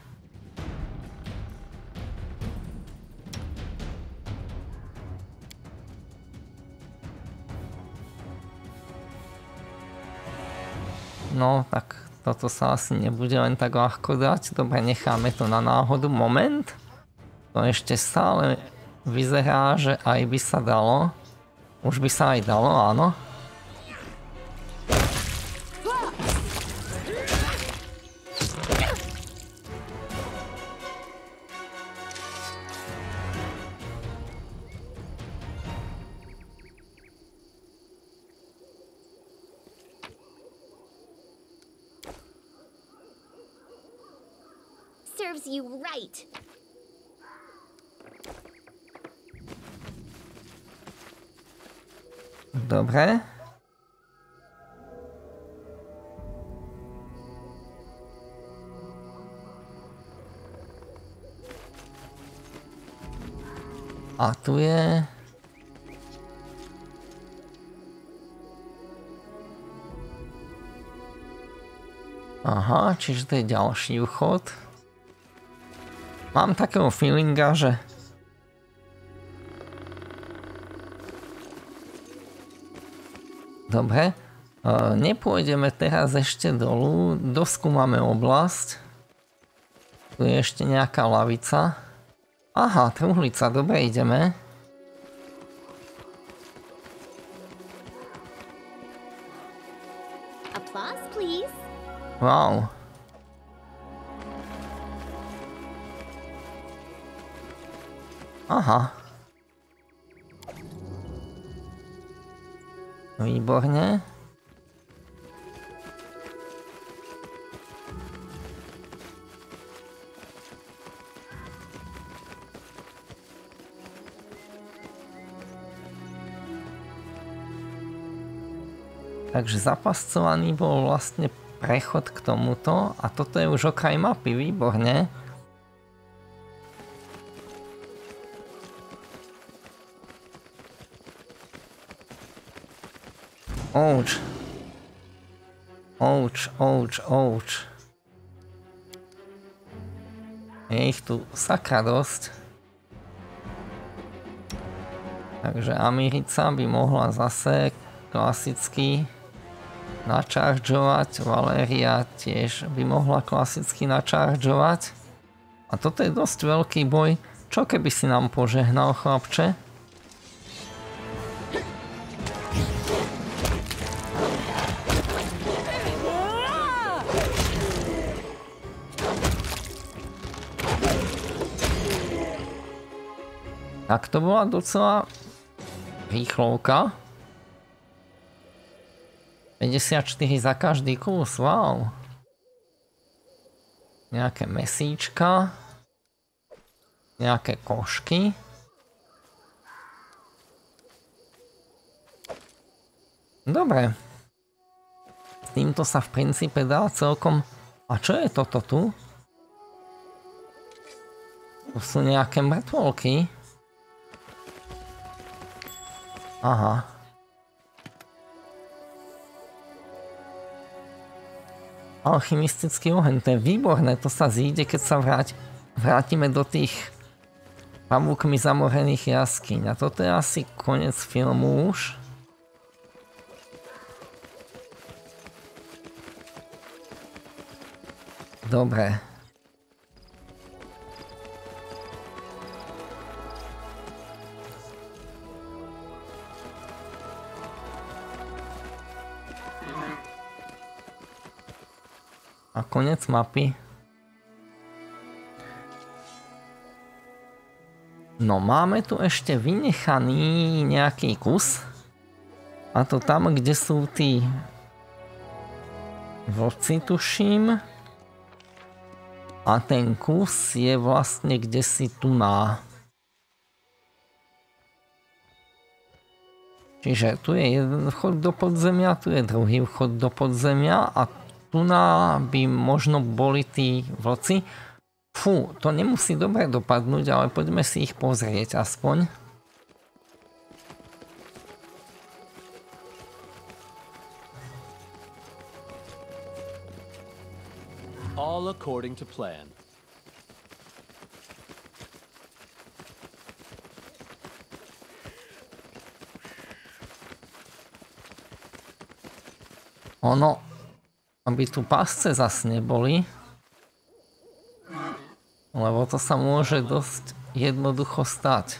No, tak toto sa asi nebude len tak ľahko dať. Dobre, necháme to na náhodu. Moment. To ešte stále vyzerá, že aj by sa dalo. Už by sa aj dalo, áno. serves you right. Dobre. A tu je... Aha, čiže to je ďalší vchod. Mám takého feelinga, že... Dobre. Nepôjdeme teraz ešte dolu. Doskúmame oblasť. Tu je ešte nejaká lavica. Aha, truhlica, dobre, ideme. Applause, please. Wow. Aha. Výborne. Takže zapascovaný bol vlastne prechod k tomuto a toto je už okraj mapy, výborne. Ouch. Ouch, ouch, ouch. Je ich tu sakra dosť. Takže Amirica by mohla zase klasicky načaržovať, Valéria tiež by mohla klasicky načaržovať. A toto je dosť veľký boj. Čo keby si nám požehnal, chlapče? Tak to bola docela rýchlovka. 54 za každý kus, wow. Nejaké mesíčka. Nejaké košky. Dobre. S týmto sa v princípe dá celkom... A čo je toto tu? Tu sú nejaké mŕtvolky. Aha. Alchymistický oheň, to je výborné, to sa zíde, keď sa vrátime do tých pavúkmi zamorených jaskyň. A toto je asi koniec filmu už. Dobre. A koniec mapy. No máme tu ešte vynechaný nejaký kus. A to tam, kde sú tí vlci, tuším. A ten kus je vlastne kdesi tu na. Čiže tu je jeden vchod do podzemia, tu je druhý vchod do podzemia a tu by možno boli tí vlci. Fú, to nemusí dobre dopadnúť, ale poďme si ich pozrieť aspoň. All according to plan. Ono, aby tu pásce zas neboli, lebo to sa môže dosť jednoducho stať.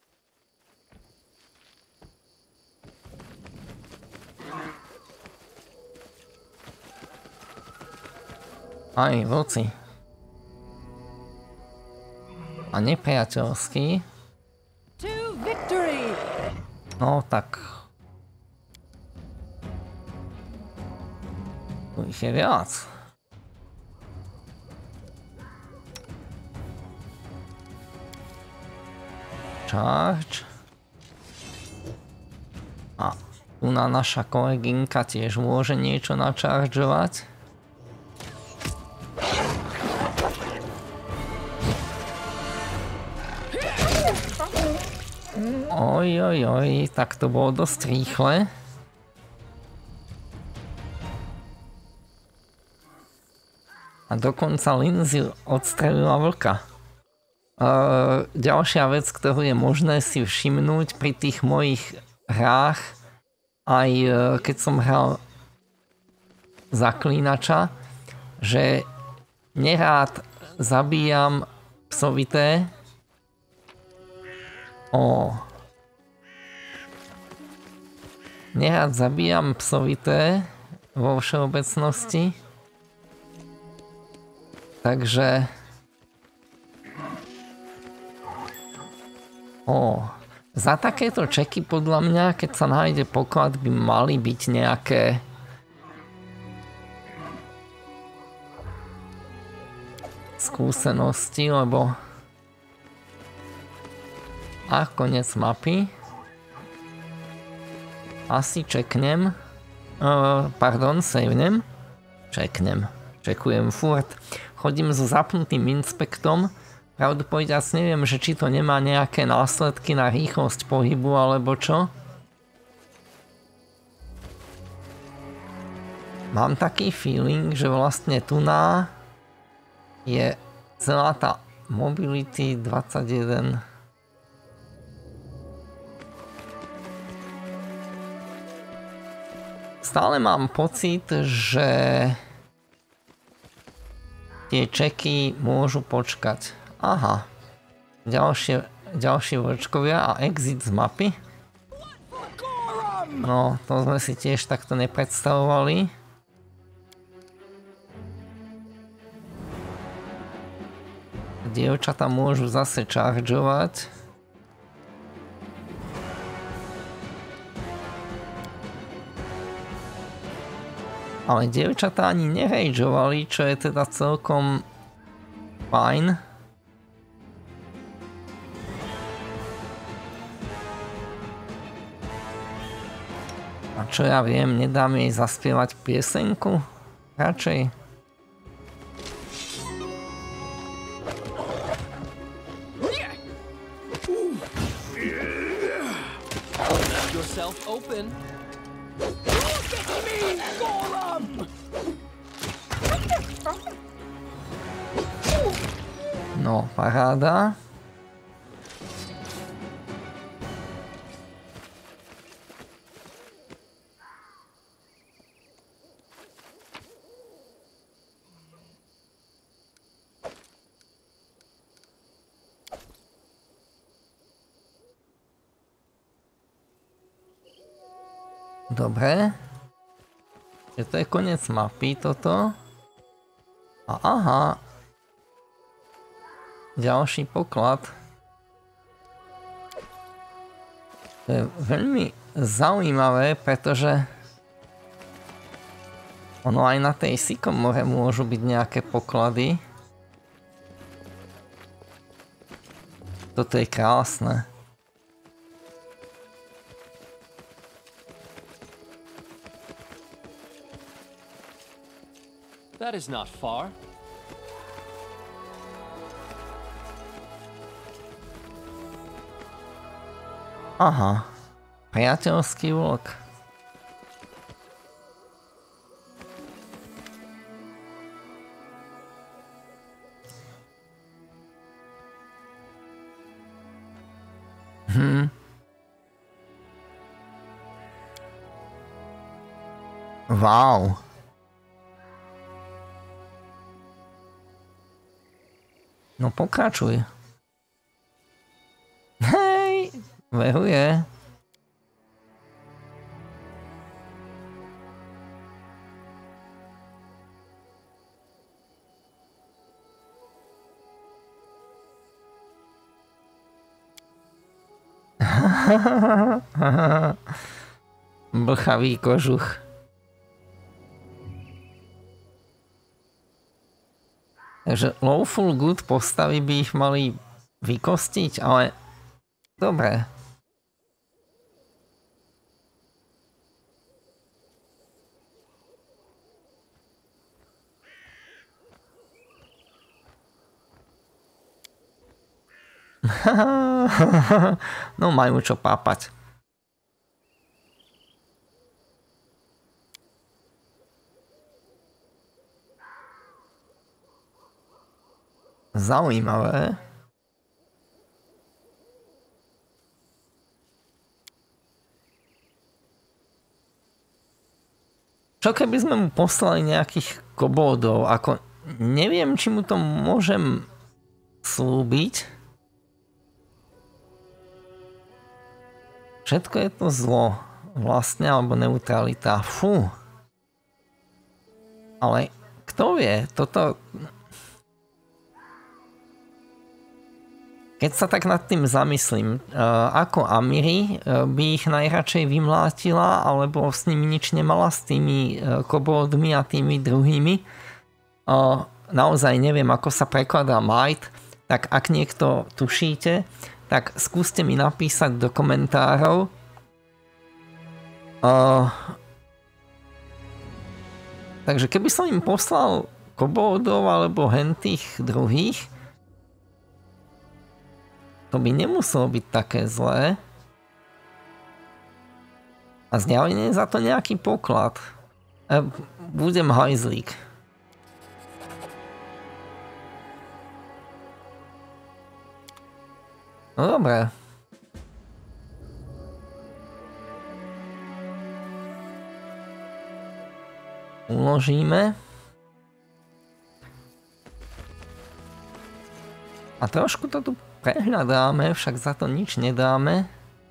Aj vlci. A nepriateľský. No tak. Tu ich je viac. Charge. A tu naša kolegynka tiež môže niečo načaržovať. Oj, tak to bolo dosť rýchle. A dokonca Lindsay odstrelila vlka. Ďalšia vec, ktorú je možné si všimnúť pri tých mojich hrách, aj keď som hral Zaklínača, že nerád zabíjam psovité. Nerád zabíjam psovité vo všeobecnosti. Takže... Za takéto čeky podľa mňa, keď sa nájde poklad, by mali byť nejaké... skúsenosti, lebo... A koniec mapy. Asi čeknem. Savenem. Čekujem furt. Chodím so zapnutým inspektom. Pravdu povedať, neviem, že či to nemá nejaké následky na rýchlosť pohybu alebo čo. Mám taký feeling, že vlastne tuná je celá tá Mobility 21. Stále mám pocit, že tie čeky môžu počkať. Aha. Ďalšie vlčkovia a exit z mapy. No, to sme si tiež takto nepredstavovali. Dievčatá môžu zase čaržovať. Ale dievčatá ani nerageovali, čo je teda celkom fajn. A čo ja viem, nedám jej zaspievať piesenku? Radšej. Yourself open. No, paráda. Dobre. Že to je koniec mapy toto. A aha. Ďalší poklad. To je veľmi zaujímavé, pretože ono aj na tej Sycomore môžu byť nejaké poklady. Toto je krásne. That is not far. Aha. Priateľský vlk. Wow. No pokračuj. Hej, veruje. Blchavý kožuch. Takže Lawful Good postavy by ich mali vykostiť, ale Dobre. No majú čo pápať. Zaujímavé. Čo keby sme mu poslali nejakých koboldov? Ako neviem, či mu to môžem slúbiť. Všetko je to zlo. Vlastne, alebo neutralita. Fú. Ale kto vie? Toto... Keď sa tak nad tým zamyslím, ako Amiri by ich najradšej vymlátila, alebo s nimi nič nemala, s tými koboldmi a tými druhými. Naozaj neviem, ako sa prekladá might, tak ak niekto tušíte, tak skúste mi napísať do komentárov. Takže keby som im poslal koboldov alebo hentých druhých, to by nemuselo byť také zlé. A zjavne za to nejaký poklad. Budem hajzlík. No dobre. Uložíme. A trošku to tu prehľadáme, však za to nič nedáme.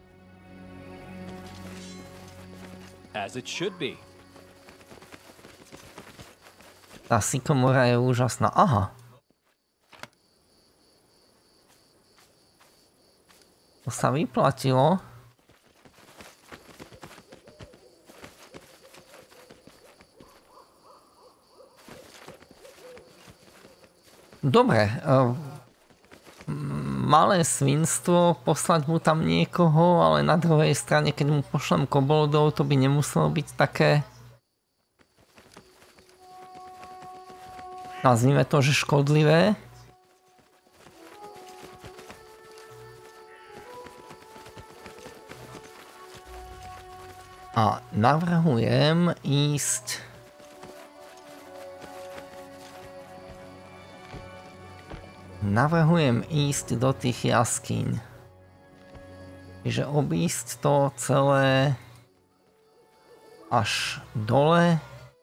As it should be. Tá sykomora je úžasná. Aha. To sa vyplatilo. Dobre. Malé svinstvo, poslať mu tam niekoho, ale na druhej strane, keď mu pošlem koboldov, to by nemuselo byť také... Nazvime to, že škodlivé. A navrhujem ísť... do tých jaskýň. Čiže obísť to celé až dole.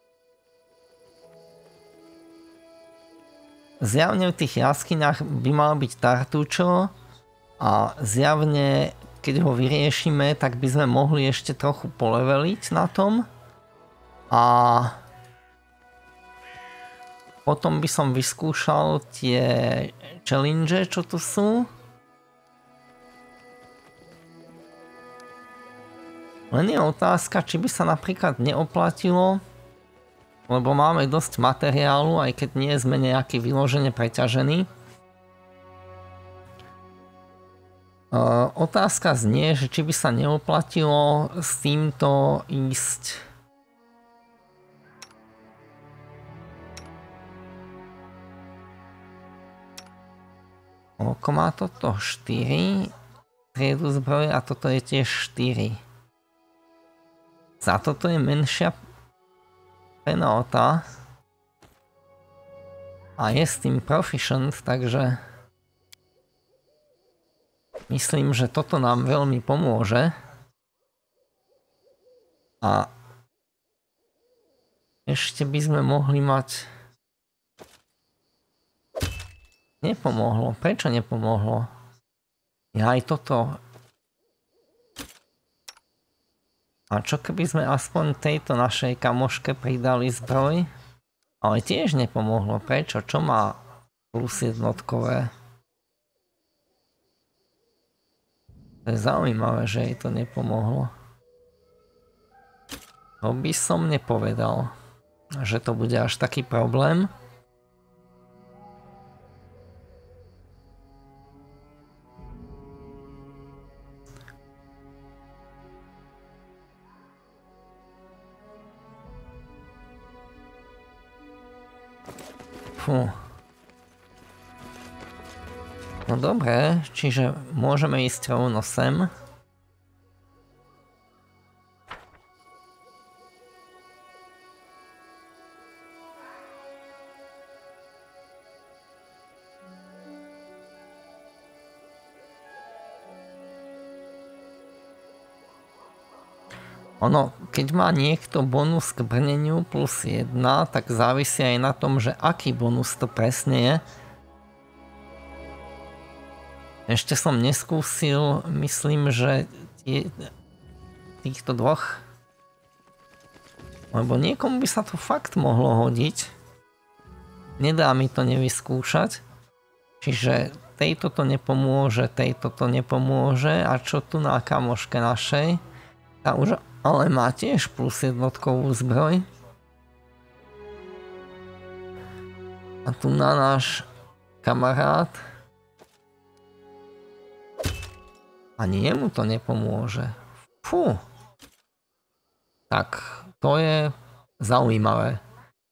Zjavne v tých jaskyňach by mal byť Tartučo a zjavne, keď ho vyriešime, tak by sme mohli ešte trochu poleveliť na tom. A potom by som vyskúšal tie challenge, čo tu sú. Len je otázka, či by sa napríklad neoplatilo, lebo máme dosť materiálu, aj keď nie sme nejaký vyložene preťažení. Otázka znie, že či by sa neoplatilo s týmto ísť. Koľko má toto? 4 triedu zbroje a toto je tiež 4. Za toto je menšia penalta a je s tým proficient, takže myslím, že toto nám veľmi pomôže. A ešte by sme mohli mať... Nepomohlo. Prečo nepomohlo? Ja aj toto. A čo keby sme aspoň tejto našej kamoške pridali zbroj? Ale tiež nepomohlo. Prečo? Čo má plus jednotkové? To je zaujímavé, že jej to nepomohlo. To by som nepovedal, že to bude až taký problém. Fú. No dobre, čiže môžeme ísť rovno sem. Ono, keď má niekto bonus k brneniu plus 1, tak závisí aj na tom, že aký bonus to presne je. Ešte som neskúsil, myslím, že týchto dvoch. Lebo niekomu by sa to fakt mohlo hodiť. Nedá mi to nevyskúšať. Čiže tejto to nepomôže, tejto to nepomôže. A čo tu na kamoške našej? Tá už ale má tiež plus jednotkovú zbroj. A tu na náš kamarát. Ani jemu to nepomôže. Fú. Tak, to je zaujímavé.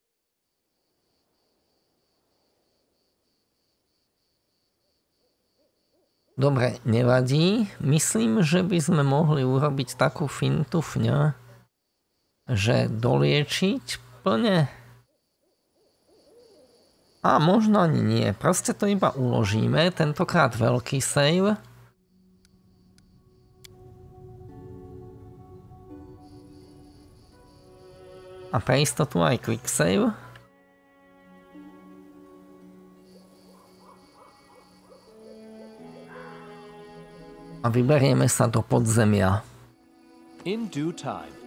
Dobre, nevadí. Myslím, že by sme mohli urobiť takú fintu fňa, že doliečiť plne. A možno ani nie. Proste to iba uložíme. Tentokrát veľký save. A pre istotu aj quick save. A vyberieme sa do podzemia. In due time.